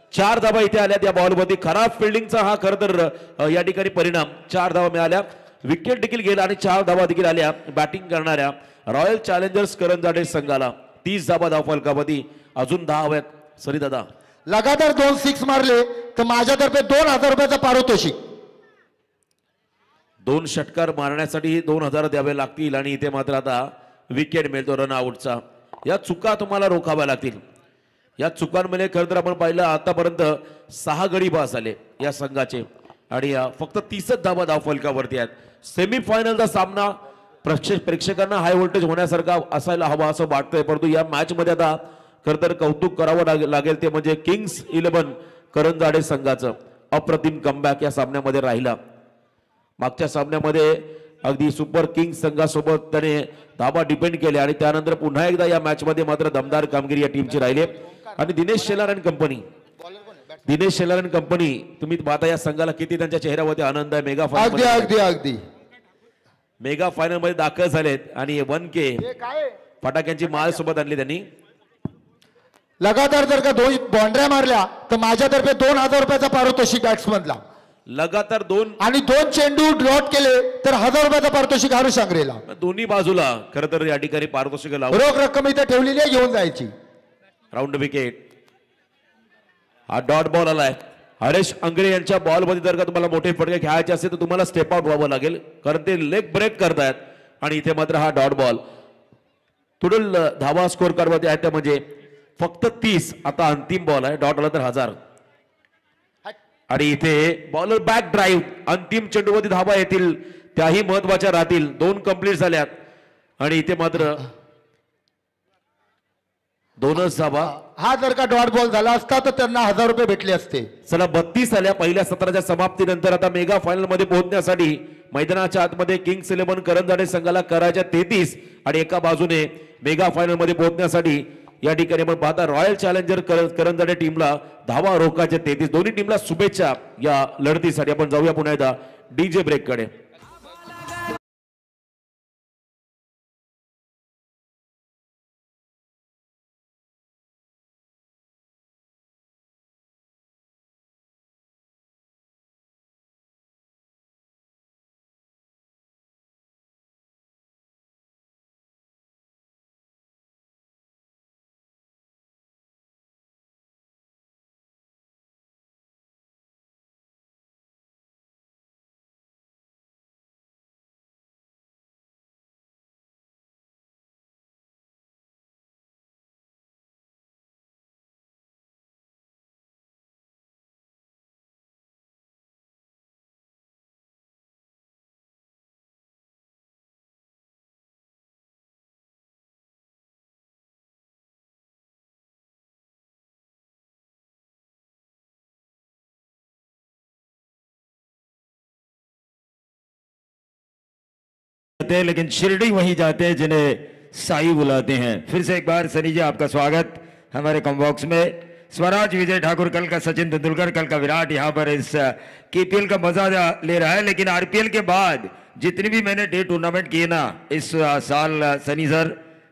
चार धावा इथे आल्या त्या बॉलमध्ये. खराब फिल्डिंगचा हा खरं तर अ, या ठिकाणी परिणाम. चार धावा मिळाल्या, विकेट देखील गेला आणि चार धावा देखील आल्या बॅटिंग करणाऱ्या रॉयल चॅलेंजर्स करंजाडे संघाला. तीस धावा धावफलकामध्ये, अजून दहा हव्यात. सरी दादा, लगातार दोन सिक्स मारले तर माझ्यातर्फे दोन हजार रुपयाचा पारितोषिक. दोन षटकार मारण्यासाठी दोन हजार द्यावे लागतील आणि इथे मात्र आता विकेट मिळतो रन आउटचा. या चुका तुम्हाला रोखाव्या लागतील. या चुकांमध्ये खरं तर आपण पाहिलं आतापर्यंत सहा गडी पास झाले या संघाचे आणि अ, फक्त तीसच धावा धावफलकावरती आहेत. सेमीफायनलचा सामना प्रेक्षक प्रेक्षकांना हाय व्होल्टेज होण्यासारखा असायला हवा असं वाटतंय, परंतु या मॅच मध्ये आता खरं तर कौतुक करावं लागे- लागेल ते म्हणजे किंग्स इलेव्हन करंजाडे संघाचं अप्रतिम कमबॅक या सामन्यामध्ये राहिला. मागच्या सामन्यामध्ये अगदी सुपर किंग्स संघासोबत त्याने धाबा डिपेंड केले आणि त्यानंतर पुन्हा एकदा या मॅच मध्ये मात्र दमदार कामगिरी या टीमची राहिली. आणि Dinesh Shelar and company Dinesh Shelar and company तुम्ही पाहता या संघाला किती त्यांच्या चेहऱ्यावरती आनंद आहे. मेगा अगदी फायनल अगदी अगदी मेगा फायनल मध्ये दाखल झालेत आणि वन के फटाक्यांची माळ सोबत आणली त्यांनी. लगातार जर का दोन बाउंड्र्या मारल्या तर माझ्यातर्फे दोन हजार रुपयाचा पारितोषिक बॅट्समनला. लगातार दोन आणि दोन चेंडू ड्रॉट केले तर हजार रुपयाचा पारितोषिक हारू सांगरेला. दोन्ही बाजूला खरं तर या ठिकाणी पारितोषिक लावून रोख रक्कम इथे ठेवलेली आहे, घेऊन जायची. Round wicket. हा डॉट बॉल आलाय. हरेश अंगरे यांच्या बॉल मध्ये जर का तुम्हाला मोठे फटके खेळायचे असेल तर तुम्हाला स्टेप आउट व्हावं लागेल, कारण ते लेग ब्रेक करतायत. आणि इथे मात्र हा डॉट बॉल तुडल धावा स्कोर करवते आहे, त्या म्हणजे फक्त तीस. आता अंतिम बॉल आहे, डॉट आला तर हजार. आणि इथे बॉलर बॅक ड्राईव्ह अंतिम चेंडूवरती धावा येतील, त्याही महत्वाच्या राहतील. दोन कंप्लीट झाल्यात आणि इथे मात्र दोनच धावा. हा जर का डॉट बॉल झाला असता तर त्यांना हजार रुपये भेटले असते. चला बत्तीस आल्या पहिल्या सत्राच्या समाप्तीनंतर. आता मेगा फायनल मध्ये पोहोचण्यासाठी मैदानाच्या आतमध्ये किंग्स इलेव्हन करंजाडे संघाला करायच्या तेहतीस आणि एका बाजूने मेगा फायनल मध्ये पोहोचण्यासाठी या ठिकाणी आपण पाहता रॉयल चॅलेंजर करंजाडे टीमला धावा रोखायच्या तेहतीस. दोन्ही टीमला शुभेच्छा या लढतीसाठी. आपण जाऊया पुन्हा एकदा डीजे ब्रेक कडे. हैं, लेकिन शिरडी वहीं जाते हैं जिन्हें साई बुलाते हैं। फिर से एक बार सनी जी आपका स्वागत हमारे कॉम्बॉक्स में। स्वराज विजय ठाकुर, कल का सचिन तेंदुलकर, कल का विराट यहाँ पर इस केपीएल का मजा ले रहा है। लेकिन आरपीएल के बाद जितनी भी मैंने डे टूर्नामेंट किए ना इस साल सनी सर,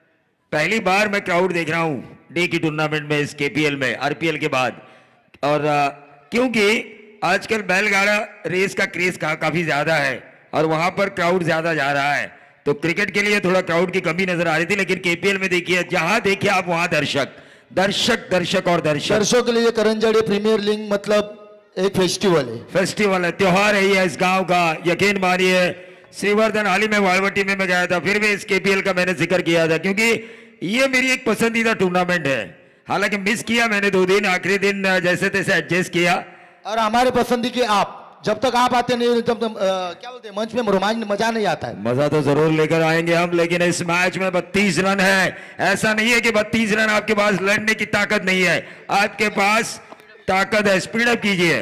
पहली बार मैं क्राउड देख रहा हूँ डे की टूर्नामेंट में इस केपीएल में आरपीएल के बाद। और क्योंकि आजकल बैलगाड़ा रेस का क्रेज का, काफी ज्यादा है और वहां पर क्राउड ज्यादा जा रहा है, तो क्रिकेट के लिए थोड़ा क्राउड की कमी नजर आ रही थी। लेकिन केपीएल में देखिए, जहां देखिए आप वहां दर्शक दर्शक दर्शक और दर्शक। दर्शकों के लिए करंजाड़े प्रीमियर लीग मतलब एक फेस्टिवल है, फेस्टिवल है, त्योहार है ये इस गांव का। यकीन मानिए, श्रीवर्धन हाल ही में वालवटी में मैं गया था, फिर भी इस केपीएल का मैंने जिक्र किया था क्योंकि ये मेरी एक पसंदीदा टूर्नामेंट है। हालांकि मिस किया मैंने दो दिन, आखिरी दिन जैसे तैसे एडजस्ट किया। और हमारे पसंदी के आप, जब तक आप आते नहीं जब तक आ, क्या बोलते हैं, मंच में रोमांच मजा नहीं आता है। मजा तो जरूर लेकर आएंगे हम, लेकिन इस मैच में बत्तीस रन है। ऐसा नहीं है कि बत्तीस रन आपके पास लड़ने की ताकत नहीं है, आपके पास ताकत है। स्पीड अप कीजिए।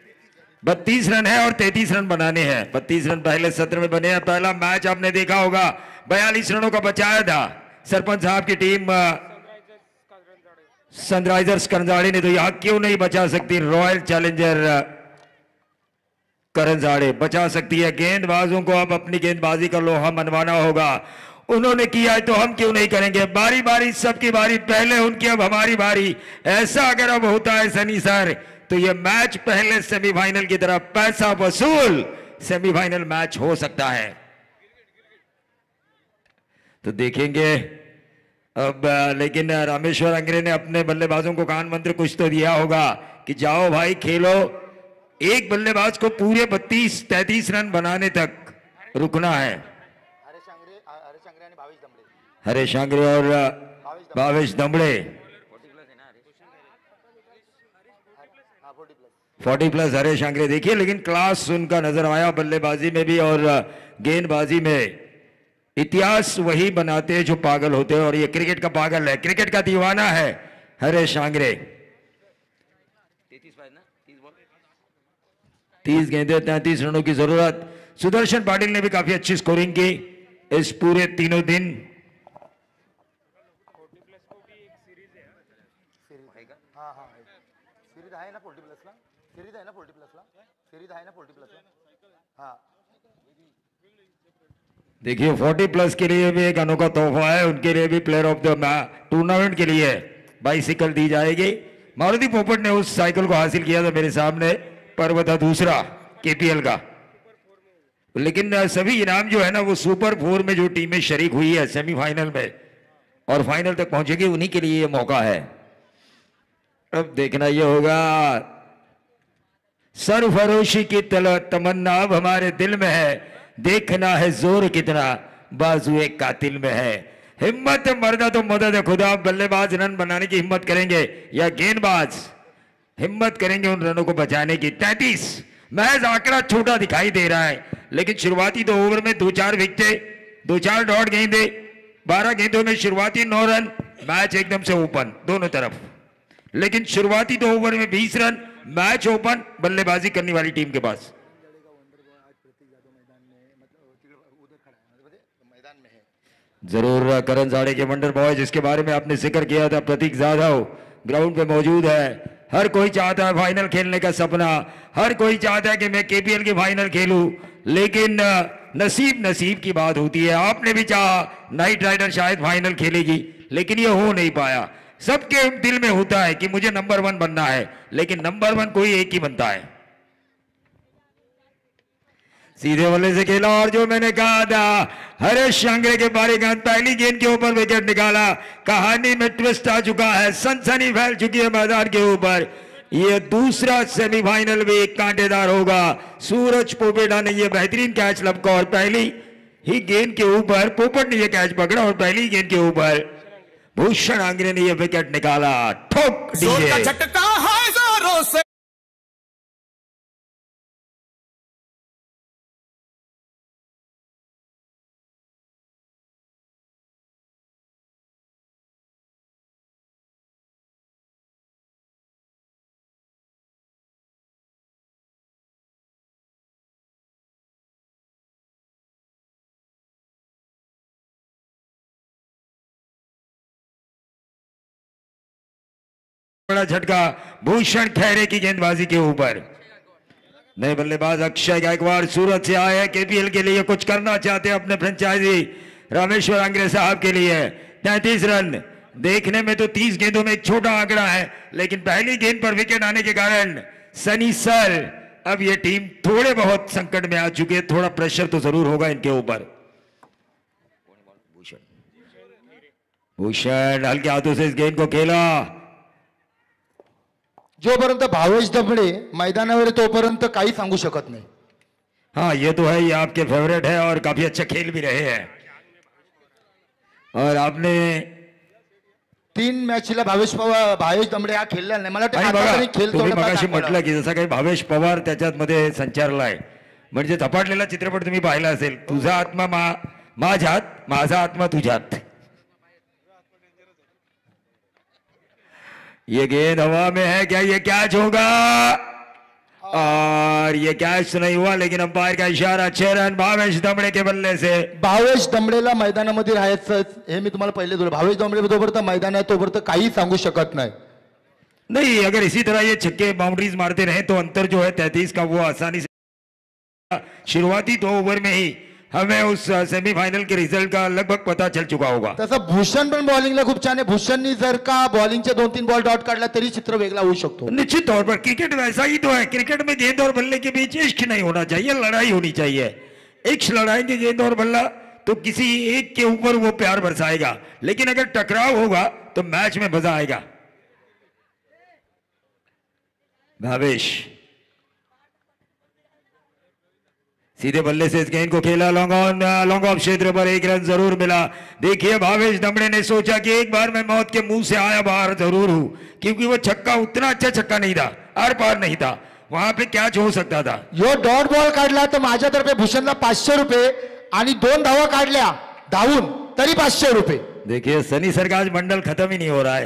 बत्तीस रन है और तैंतीस रन बनाने हैं। बत्तीस रन पहले सत्र में बने हैं। पहला मैच आपने देखा होगा बयालीस रनों का बचाया था सरपंच साहब की टीम सनराइजर्स करंजाड़े ने, तो यहां क्यों नहीं बचा सकती रॉयल चैलेंजर करंजाड़े? बचा सकती है। गेंदबाजों को अब अपनी गेंदबाजी का लोहा मनवाना होगा। उन्होंने किया है तो हम क्यों नहीं करेंगे। बारी बारी सबकी बारी, पहले उनकी अब हमारी बारी। ऐसा अगर अब होता है सनी सर तो ये मैच पहले सेमीफाइनल की तरह पैसा वसूल सेमीफाइनल मैच हो सकता है। तो देखेंगे अब। लेकिन रामेश्वर अंग्रे ने अपने बल्लेबाजों को कान मंत्र कुछ तो दिया होगा कि जाओ भाई खेलो। एक बल्लेबाज को पूरे बत्तीस तैतीस रन बनाने तक रुकना है। हरेश अंग्रे और भावेश दमड़े फोर्टी प्लस हरेश अंग्रे। देखिए लेकिन क्लास उनका नजर आया बल्लेबाजी में भी और गेंदबाजी में। इतिहास वही बनाते हैं जो पागल होते हैं और ये क्रिकेट का पागल है, क्रिकेट का दीवाना है हरेश अंग्रे। तीस गेंदे तैंतीस रनों की जरूरत। सुदर्शन पाटिल ने भी काफी अच्छी स्कोरिंग की इस पूरे तीनों दिन। देखिए फोर्टी प्लस के लिए भी एक अनोखा तोहफा है, उनके लिए भी प्लेयर ऑफ द टूर्नामेंट के लिए बाइसिकल दी जाएगी। मारुति पोपट ने उस साइकिल को हासिल किया था मेरे सामने, पर्व था दूसरा केपीएल का। लेकिन सभी इनाम जो है ना वो सुपर फोर में जो टीमें शरीक हुई है सेमीफाइनल में और फाइनल तक पहुंचेगी उन्हीं के लिए ये मौका है। अब देखना ये होगा। सरफरोशी की तमन्ना अब हमारे दिल में है, देखना है जोर कितना बाजू एक कातिल में है। हिम्मत मर्दा तो मदद है खुदा। बल्लेबाज रन बनाने की हिम्मत करेंगे या गेंदबाज हिम्मत करेंगे उन रनों को बचाने की। तैंतीस महज आंकड़ा छोटा दिखाई दे रहा है लेकिन शुरुआती दो ओवर में दो चार विकेट, दो चार डॉट गेंदे, बारह गेंदों में शुरुआती नौ रन, मैच एकदम से ओपन दोनों तरफ। लेकिन शुरुआती दो ओवर में बीस रन, मैच ओपन बल्लेबाजी करने वाली टीम के पास। जरूर करण साड़े के वंडर बॉय जिसके बारे में आपने जिक्र किया था, प्रतीक जाधव ग्राउंड पे मौजूद है। हर कोई चाहता है फाइनल खेलने का सपना, हर कोई चाहता है कि मैं केपीएल की फाइनल खेलूं, लेकिन नसीब नसीब की बात होती है। आपने भी चाहा नाइट राइडर शायद फाइनल खेलेगी लेकिन ये हो नहीं पाया। सबके दिल में होता है कि मुझे नंबर वन बनना है लेकिन नंबर वन कोई एक ही बनता है। सीधे बल्ले से खेला और जो मैंने कहा था हरेश अंग्रे के बारी गेंद, पहली गेंद के ऊपर विकेट निकाला। कहानी में ट्विस्ट आ चुका है, सनसनी फैल चुकी है मैदान के ऊपर। ये दूसरा सेमीफाइनल भी कांटेदार होगा। सूरज पोपेटा ने ये बेहतरीन कैच लपका और पहली ही गेंद के ऊपर पोपट ने ये कैच पकड़ा और पहली गेंद के ऊपर भूषण आंग्रे ने ये विकेट निकाला। ठोक डीजे झटका है जोरों से। बड़ा झटका भूषण खैरे की गेंदबाजी के ऊपर। नए बल्लेबाज अक्षय गायकवाड़ सूरत से आए हैं, केपीएल के लिए कुछ करना चाहते हैं अपने फ्रेंचाइजी रामेश्वर अंग्रे साहब के लिए। तैंतीस रन देखने में तो तीस गेंदों में एक छोटा आंकड़ा है लेकिन पहली गेंद पर विकेट आने के कारण सनी सर अब ये टीम थोड़े बहुत संकट में आ चुकी है। थोड़ा प्रेशर तो जरूर होगा इनके ऊपर। भूषण भूषण हल्के हाथों से इस गेंद को खेला। जोपर्यंत भावेश दमडे मैदानावर तोपर्यंत काही सांगू शकत नाही। हाँ ये तो है, ये आपके फेवरेट है और काफी अच्छा खेल भी रहे हैं। और आपने तीन मॅचला भावेश पवार भावेश दमडे हा खेळला नाही। मला आणि बघा तुम्ही मगाशी म्हटलं की जसं काही भावेश पवार त्याच्यात मध्ये संचारलाय म्हणजे झपाटलेला चित्रपट तुम्ही पाहिला असेल। तुझा आत्मा मा माझ्यात, माझा आत्मा तुझ्यात। ये गेंद हवा में है, क्या ये कैच होगा? और ये कैच नहीं हुआ लेकिन अंपायर का इशारा। छह रन भावेश दमडे के बल्ले से। भावेश दमडेला मैदानामध्ये राहायचं हे मी तुम्हाला पहिले बोललो। भावेश दमडे तोपर्यंत मैदानात तोपर्यंत काही सांगू शकत नाही। नहीं अगर इसी तरह ये छक्के बाउंड्रीज मारते रहे तो अंतर जो है तैंतीस का वो आसानी से। शुरुआती दो ओवर में ही हमें उस सेमीफाइनल के रिजल्ट का लगभग पता चल चुका होगा। तसं भूषण पण बॉलिंगला खूप छान आहे. भूषणनी जर का बॉलिंगचे दोन तीन बॉल डॉट काढला तरी चित्र वेगळा होऊ शकतो. निश्चित तौर पर क्रिकेट वैसा ही तो है. क्रिकेट में गेंद और बल्ले के बीच इश्क नहीं होना चाहिए, लड़ाई होनी चाहिए. इश्क लड़ाएंगे गेंद और बल्ला तो किसी एक के ऊपर वो प्यार बरसाएगा, लेकिन अगर टकराव होगा तो मैच में मजा आएगा. भावेश सीधे बल्ले से इस गेंद को खेला, लॉन्ग ऑन, लॉन्ग ऑफ क्षेत्र पर एक रन जरूर मिला. देखिए भावेश दमड़े ने सोचा कि एक बार मैं मौत के मुंह से आया बाहर जरूर हूं, क्योंकि वो छक्का उतना अच्छा छक्का नहीं था, आर पार नहीं था, वहां पे कैच हो सकता था. यो डॉट बॉल काढला तर माझ्यातर्फे भूषणला पाचशे रुपये आणि दोन धावा काढल्या धावून तरी पाचशे रुपये. देखिए सनी सर का आज मंडल खत्म ही नहीं हो रहा है.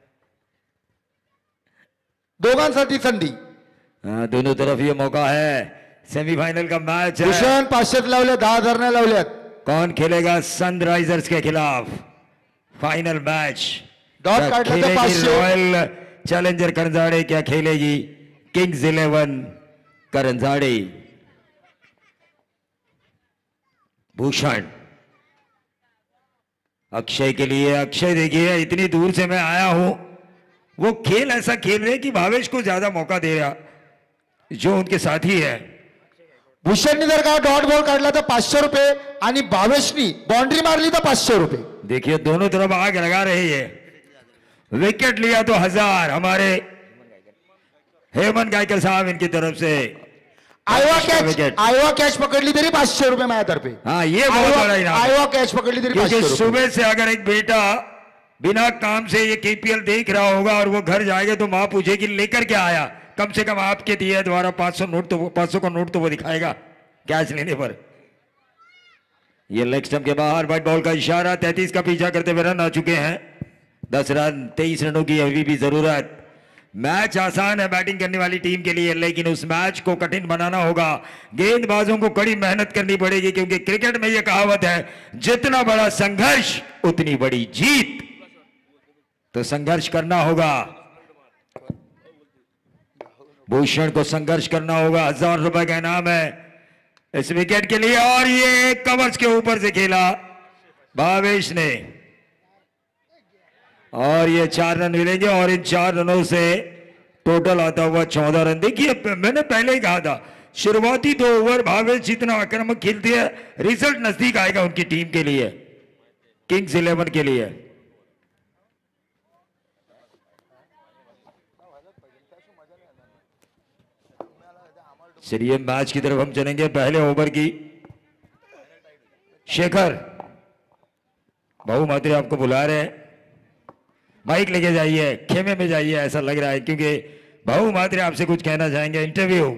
दोघांसाठी संधी. हाँ, दोनों तरफ ये मौका है. सेमीफाइनल का मैच है. भूषण पाचशेच लावले, दहा हजार नाही लावल्यात. कौन खेलेगा सनराइजर्स के खिलाफ फाइनल मैच? डॉट क्या काढला तर खेलेगी पाचशे. रॉयल चैलेंजर करंजाड़े, क्या खेलेगी किंग्स इलेवन करंजाड़े? भूषण अक्षय के लिए. अक्षय देखिए इतनी दूर से मैं आया हूं, वो खेल ऐसा खेल रहे कि भावेश को ज्यादा मौका दे रहा जो उनके साथी है. भूषणनी जर का डॉट बॉल काढला तर पाचशे रुपये आणि भावेशनी बाउंड्री मारली तर पाचशे रुपये. देखिए दोनों तरफ आग लगा रही है. विकेट लिया तो हजार हमारे हेमंत गायकर साहब इनकी तरफ से. आयवा कॅच, विकेट. आयवा कॅच पकडली तरी पाचशे रुपये माझ्यातर्फे. हाँ ये बहुत बड़ा इनाम है. आयवा कॅच पकडली तरी क्योंकि पाचशे रुपये. सुबह से अगर एक बेटा बिना काम से ये केपीएल देख रहा होगा और वो घर जाएगा तो माँ पूछेगी लेकर क्या आया, कम से कम आपके दिए द्वारा पांच सौ नोट तो पांच सौ का नोट तो वो दिखाएगा कैच लेने पर. ये लेग स्टंप के बाहर व्हाइट बॉल का इशारा. तैंतीस का पीछा करते हुए रन आ चुके हैं. दस रन, तेईस रनों की अभी भी जरूरत. मैच आसान है बैटिंग करने वाली टीम के लिए, लेकिन उस मैच को कठिन बनाना होगा. गेंदबाजों को कड़ी मेहनत करनी पड़ेगी, क्योंकि क्रिकेट में यह कहावत है जितना बड़ा संघर्ष उतनी बड़ी जीत. तो संघर्ष करना होगा. भूषण को संघर्ष करना होगा. हजार रुपए का इनाम है इस विकेट के लिए. और ये कवच के ऊपर से खेला भावेश ने, और ये चार रन मिलेंगे. और इन चार रनों से टोटल आता हुआ चौदह रन. देखिए मैंने पहले ही कहा था शुरुआती दो ओवर भावेश जितना आक्रामक खेलती है रिजल्ट नजदीक आएगा उनकी टीम के लिए, किंग्स इलेवन के लिए. चलिए मैच की तरफ हम चलेंगे. पहले ओवर की शेखर भाऊ मात्रे आपको बुला रहे हैं. माइक लेके जाइए, खेमे में जाइए, ऐसा लग रहा है, क्योंकि भाऊ मात्रे आपसे कुछ कहना चाहेंगे. इंटरव्यू.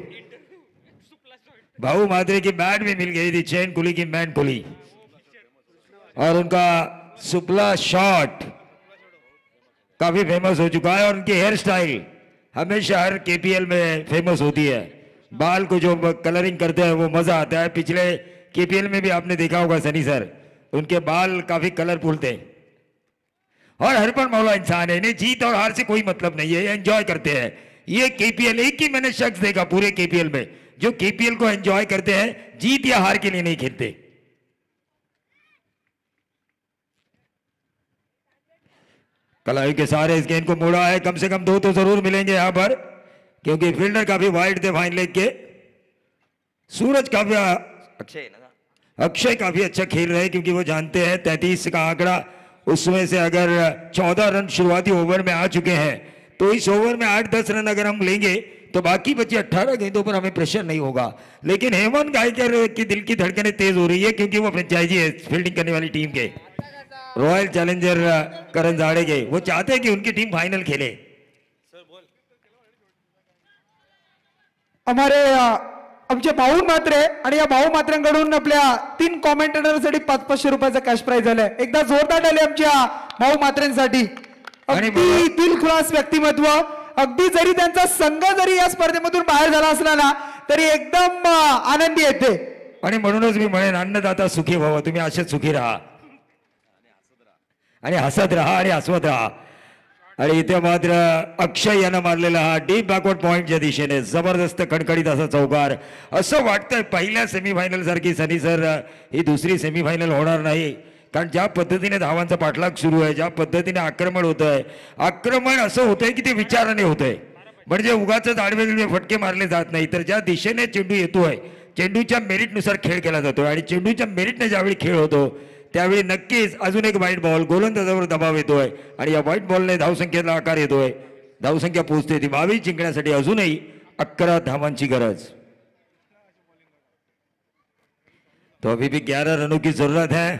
भाऊ मात्रे की बैट भी मिल गई थी, चैन कुली की मैन कुली, और उनका सुपला शॉट काफी फेमस हो चुका है. और उनकी हेयर स्टाइल हमेशा हर केपीएल में फेमस होती है. बाल को जो कलरिंग करते हैं वो मजा आता है. पिछले केपीएल में भी आपने देखा होगा सनी सर, उनके बाल काफी कलरफुल थे. और हरपन मौला इंसान है, इन्हें जीत और हार से कोई मतलब नहीं है, एंजॉय करते हैं. ये केपीएल एक ही मैंने शख्स देखा पूरे केपीएल में जो केपीएल को एंजॉय करते हैं, जीत या हार के लिए नहीं खेलते. कलाई के सहारे इस गेंद को मोड़ा है. कम से कम दो तो जरूर मिलेंगे यहां पर, क्योंकि फील्डर काफी वाइड थे फाइन लेग के. सूरज काफी अक्षय अक्षय काफी अच्छा खेल रहे हैं, क्योंकि वो जानते हैं तैंतीस का आंकड़ा, उसमें से अगर चौदह रन शुरुआती ओवर में आ चुके हैं तो इस ओवर में आठ दस रन अगर हम लेंगे तो बाकी बची अट्ठारह गेंदों पर हमें प्रेशर नहीं होगा. लेकिन हेमंत गायकर की दिल की धड़कनें तेज हो रही है, क्योंकि वो फ्रेंचाइजी है फील्डिंग करने वाली टीम के, रॉयल चैलेंजर करंजाड़े के. वो चाहते हैं कि उनकी टीम फाइनल खेले. हमारे आमचे भाऊ मात्रे आणि या भाऊ मात्र्यांकडून आपल्या तीन कॉमेंटेटरसाठी पाच पाचशे रुपयाचा कॅश प्राइज झालाय. एकदा जोरदार टाळी आमच्या भाऊ मात्र्यांसाठी. अगदी दिलखुलास व्यक्तिमत्व. अगदी जरी त्यांचा संघ जरी या स्पर्धेमधून बाहेर झाला असला ना तरी एकदम आनंदी येते. आणि म्हणूनच मी म्हणेन अन्नदाता सुखी व्हावा. तुम्ही असेच सुखी राहा आणि हसत राहा आणि हसवत राहा. आणि इथे मात्र अक्षय यानं मारलेला हा डीप बॅकवर्ड पॉइंटच्या दिशेने जबरदस्त खणखणीत असा चौकार. असं वाटतंय पहिल्या सेमीफायनल सारखी सनी सर ही दुसरी सेमीफायनल होणार नाही, कारण ज्या पद्धतीने धावांचा पाठलाग सुरू आहे, ज्या पद्धतीने आक्रमण होत आहे, आक्रमण असं होतंय की ते विचाराने होतंय, म्हणजे उगाच आडवे फटके मारले जात नाही, तर ज्या दिशेने चेंडू येतोय चेंडूच्या मेरिटनुसार खेळ केला जातोय आणि चेंडूच्या मेरिटने ज्यावेळी खेळ होतो त्यावेळी नक्कीच अजून एक व्हाईट बॉल गोलंदाजावर दबाव येतोय आणि या व्हाईट बॉलने धावसंख्येला आकार येतोय. धावसंख्या पोहोचते ती बावीस जिंकण्यासाठी अजूनही अकरा धावांची गरज. तो अभी भी ग्यारह रनों की जरूरत है.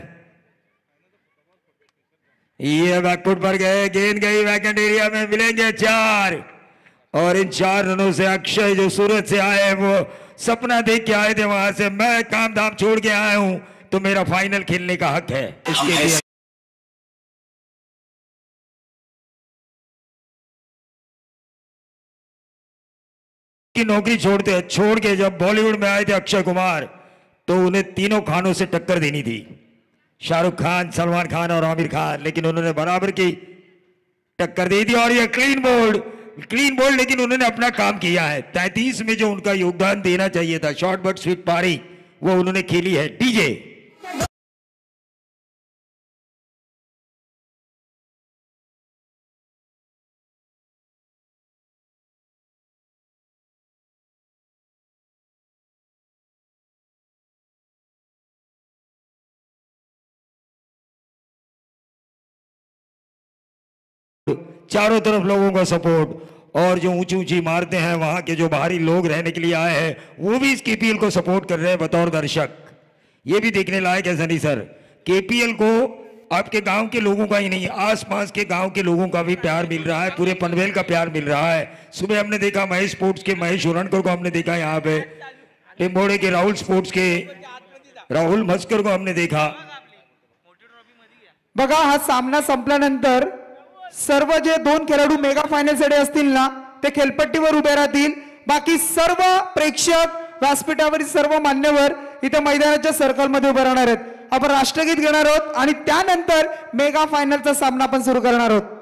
ये बैकफुट पर गए, गेंद गई वैकेंट एरिया में, मिलेंगे चार और इन चार रनों से अक्षय जो सूरत से आए वो सपना देख के आए थे, वहां से मैं काम धाम छोड़ के आया हूं तो मेरा फाइनल खेलने का हक है. इसके लिए की नौकरी छोड़ते छोड़ के जब बॉलीवुड में आए थे अक्षय कुमार तो उन्हें तीनों खानों से टक्कर देनी थी, शाहरुख खान, सलमान खान और आमिर खान, लेकिन उन्होंने बराबर की टक्कर दे दी और ये क्लीन बोल्ड क्लीन बोल्ड लेकिन उन्होंने अपना काम किया है. तैंतीस में जो उनका योगदान देना चाहिए था, शॉर्ट बट स्वीट पारी, वो उन्होंने खेली है. डीजे चारों तरफ लोगों का सपोर्ट और जो ऊंची ऊंची इमारतें हैं वहां के जो बाहरी लोग रहने के लिए आए हैं वो भी इस केपीएल को सपोर्ट कर रहे हैं बतौर दर्शक. ये भी देखने लायक है सनी सर, केपीएल को आपके गांव के लोगों का ही नहीं, आसपास के गांव के लोगों का भी प्यार मिल रहा है, पूरे पनवेल का प्यार मिल रहा है. सुबह हमने देखा महेश स्पोर्ट्स के महेश उरणकर को हमने देखा, यहाँ पे टिम्बोड़े के राहुल स्पोर्ट्स के राहुल मस्कर को हमने देखा. बघा हा सामना संपल्यानंतर सर्व जे दोन खेळाडू मेगा फायनल साठी असतील ना ते खेळपट्टीवर उभे राहतील. बाकी सर्व प्रेक्षक, व्यासपीठावरील सर्व मान्यवर इथे मैदानाच्या सर्कल मध्ये उभे राहणार आहेत. आपण राष्ट्रगीत घेणार आहोत आणि त्यानंतर मेगा फायनलचा सामना आपण सुरू करणार आहोत.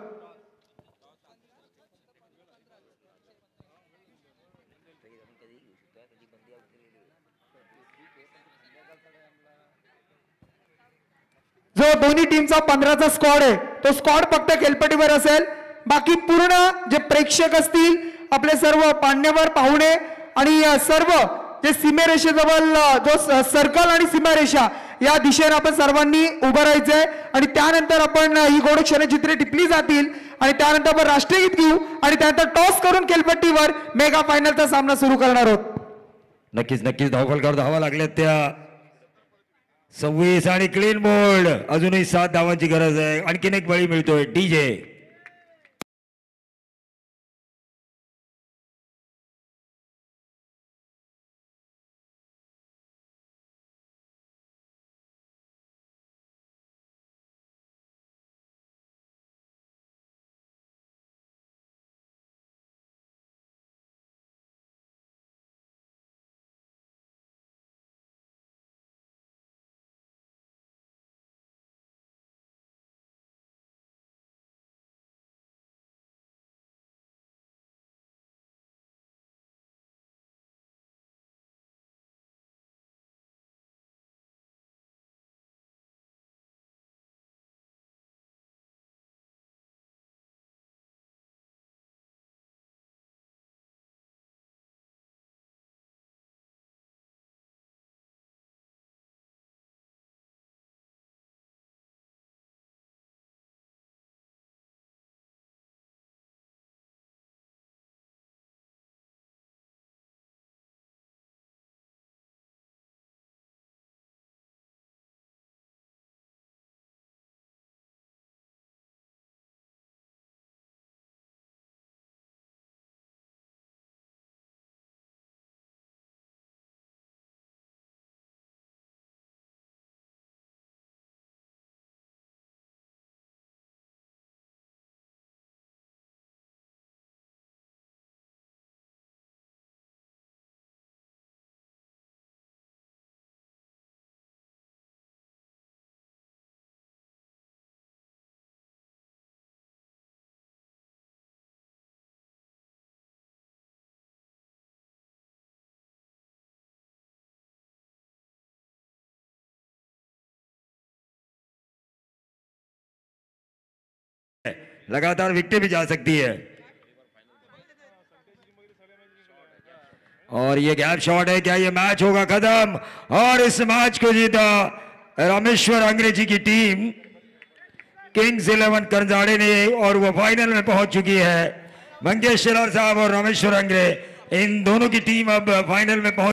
जो दोन्ही टीमचा पंधराचा स्क्वॉड आहे तो स्क्वॉड फक्त खेळपट्टीवर असेल. बाकी पूर्ण जे प्रेक्षक असतील, आपले सर्व मान्यवर, पाहुणे आणि सर्व जे सीमेरेषेजवळ जो सर्कल आणि सीमारेषा या दिशेने आपण सर्वांनी उभं राहायचंय आणि त्यानंतर आपण ही गोड क्षणचित्रे टिपली जातील आणि त्यानंतर आपण राष्ट्रगीत घेऊ आणि त्यानंतर टॉस करून खेळपट्टीवर मेगा फायनलचा सामना सुरू करणार आहोत. नक्कीच नक्कीच धावफलकावर धावा लागल्यात त्या सव्वीस आणि क्लीन बोल्ड. अजूनही सात धावांची गरज आहे. आणखीन एक बळी मिळतोय. डीजे लगातार विकेटें भी जा सकती है। और ये गैप शॉट है, क्या ये मैच होगा खत्म? और इस मैच को जीता रामेश्वर अंग्रेजी की टीम किंग्स इलेवन करंजाड़े ने, और वो फाइनल में पहुंच चुकी है। मंगेश शेलार साहब और रामेश्वर अंग्रे, इन दोनों की टीम अब फाइनल में पहुंच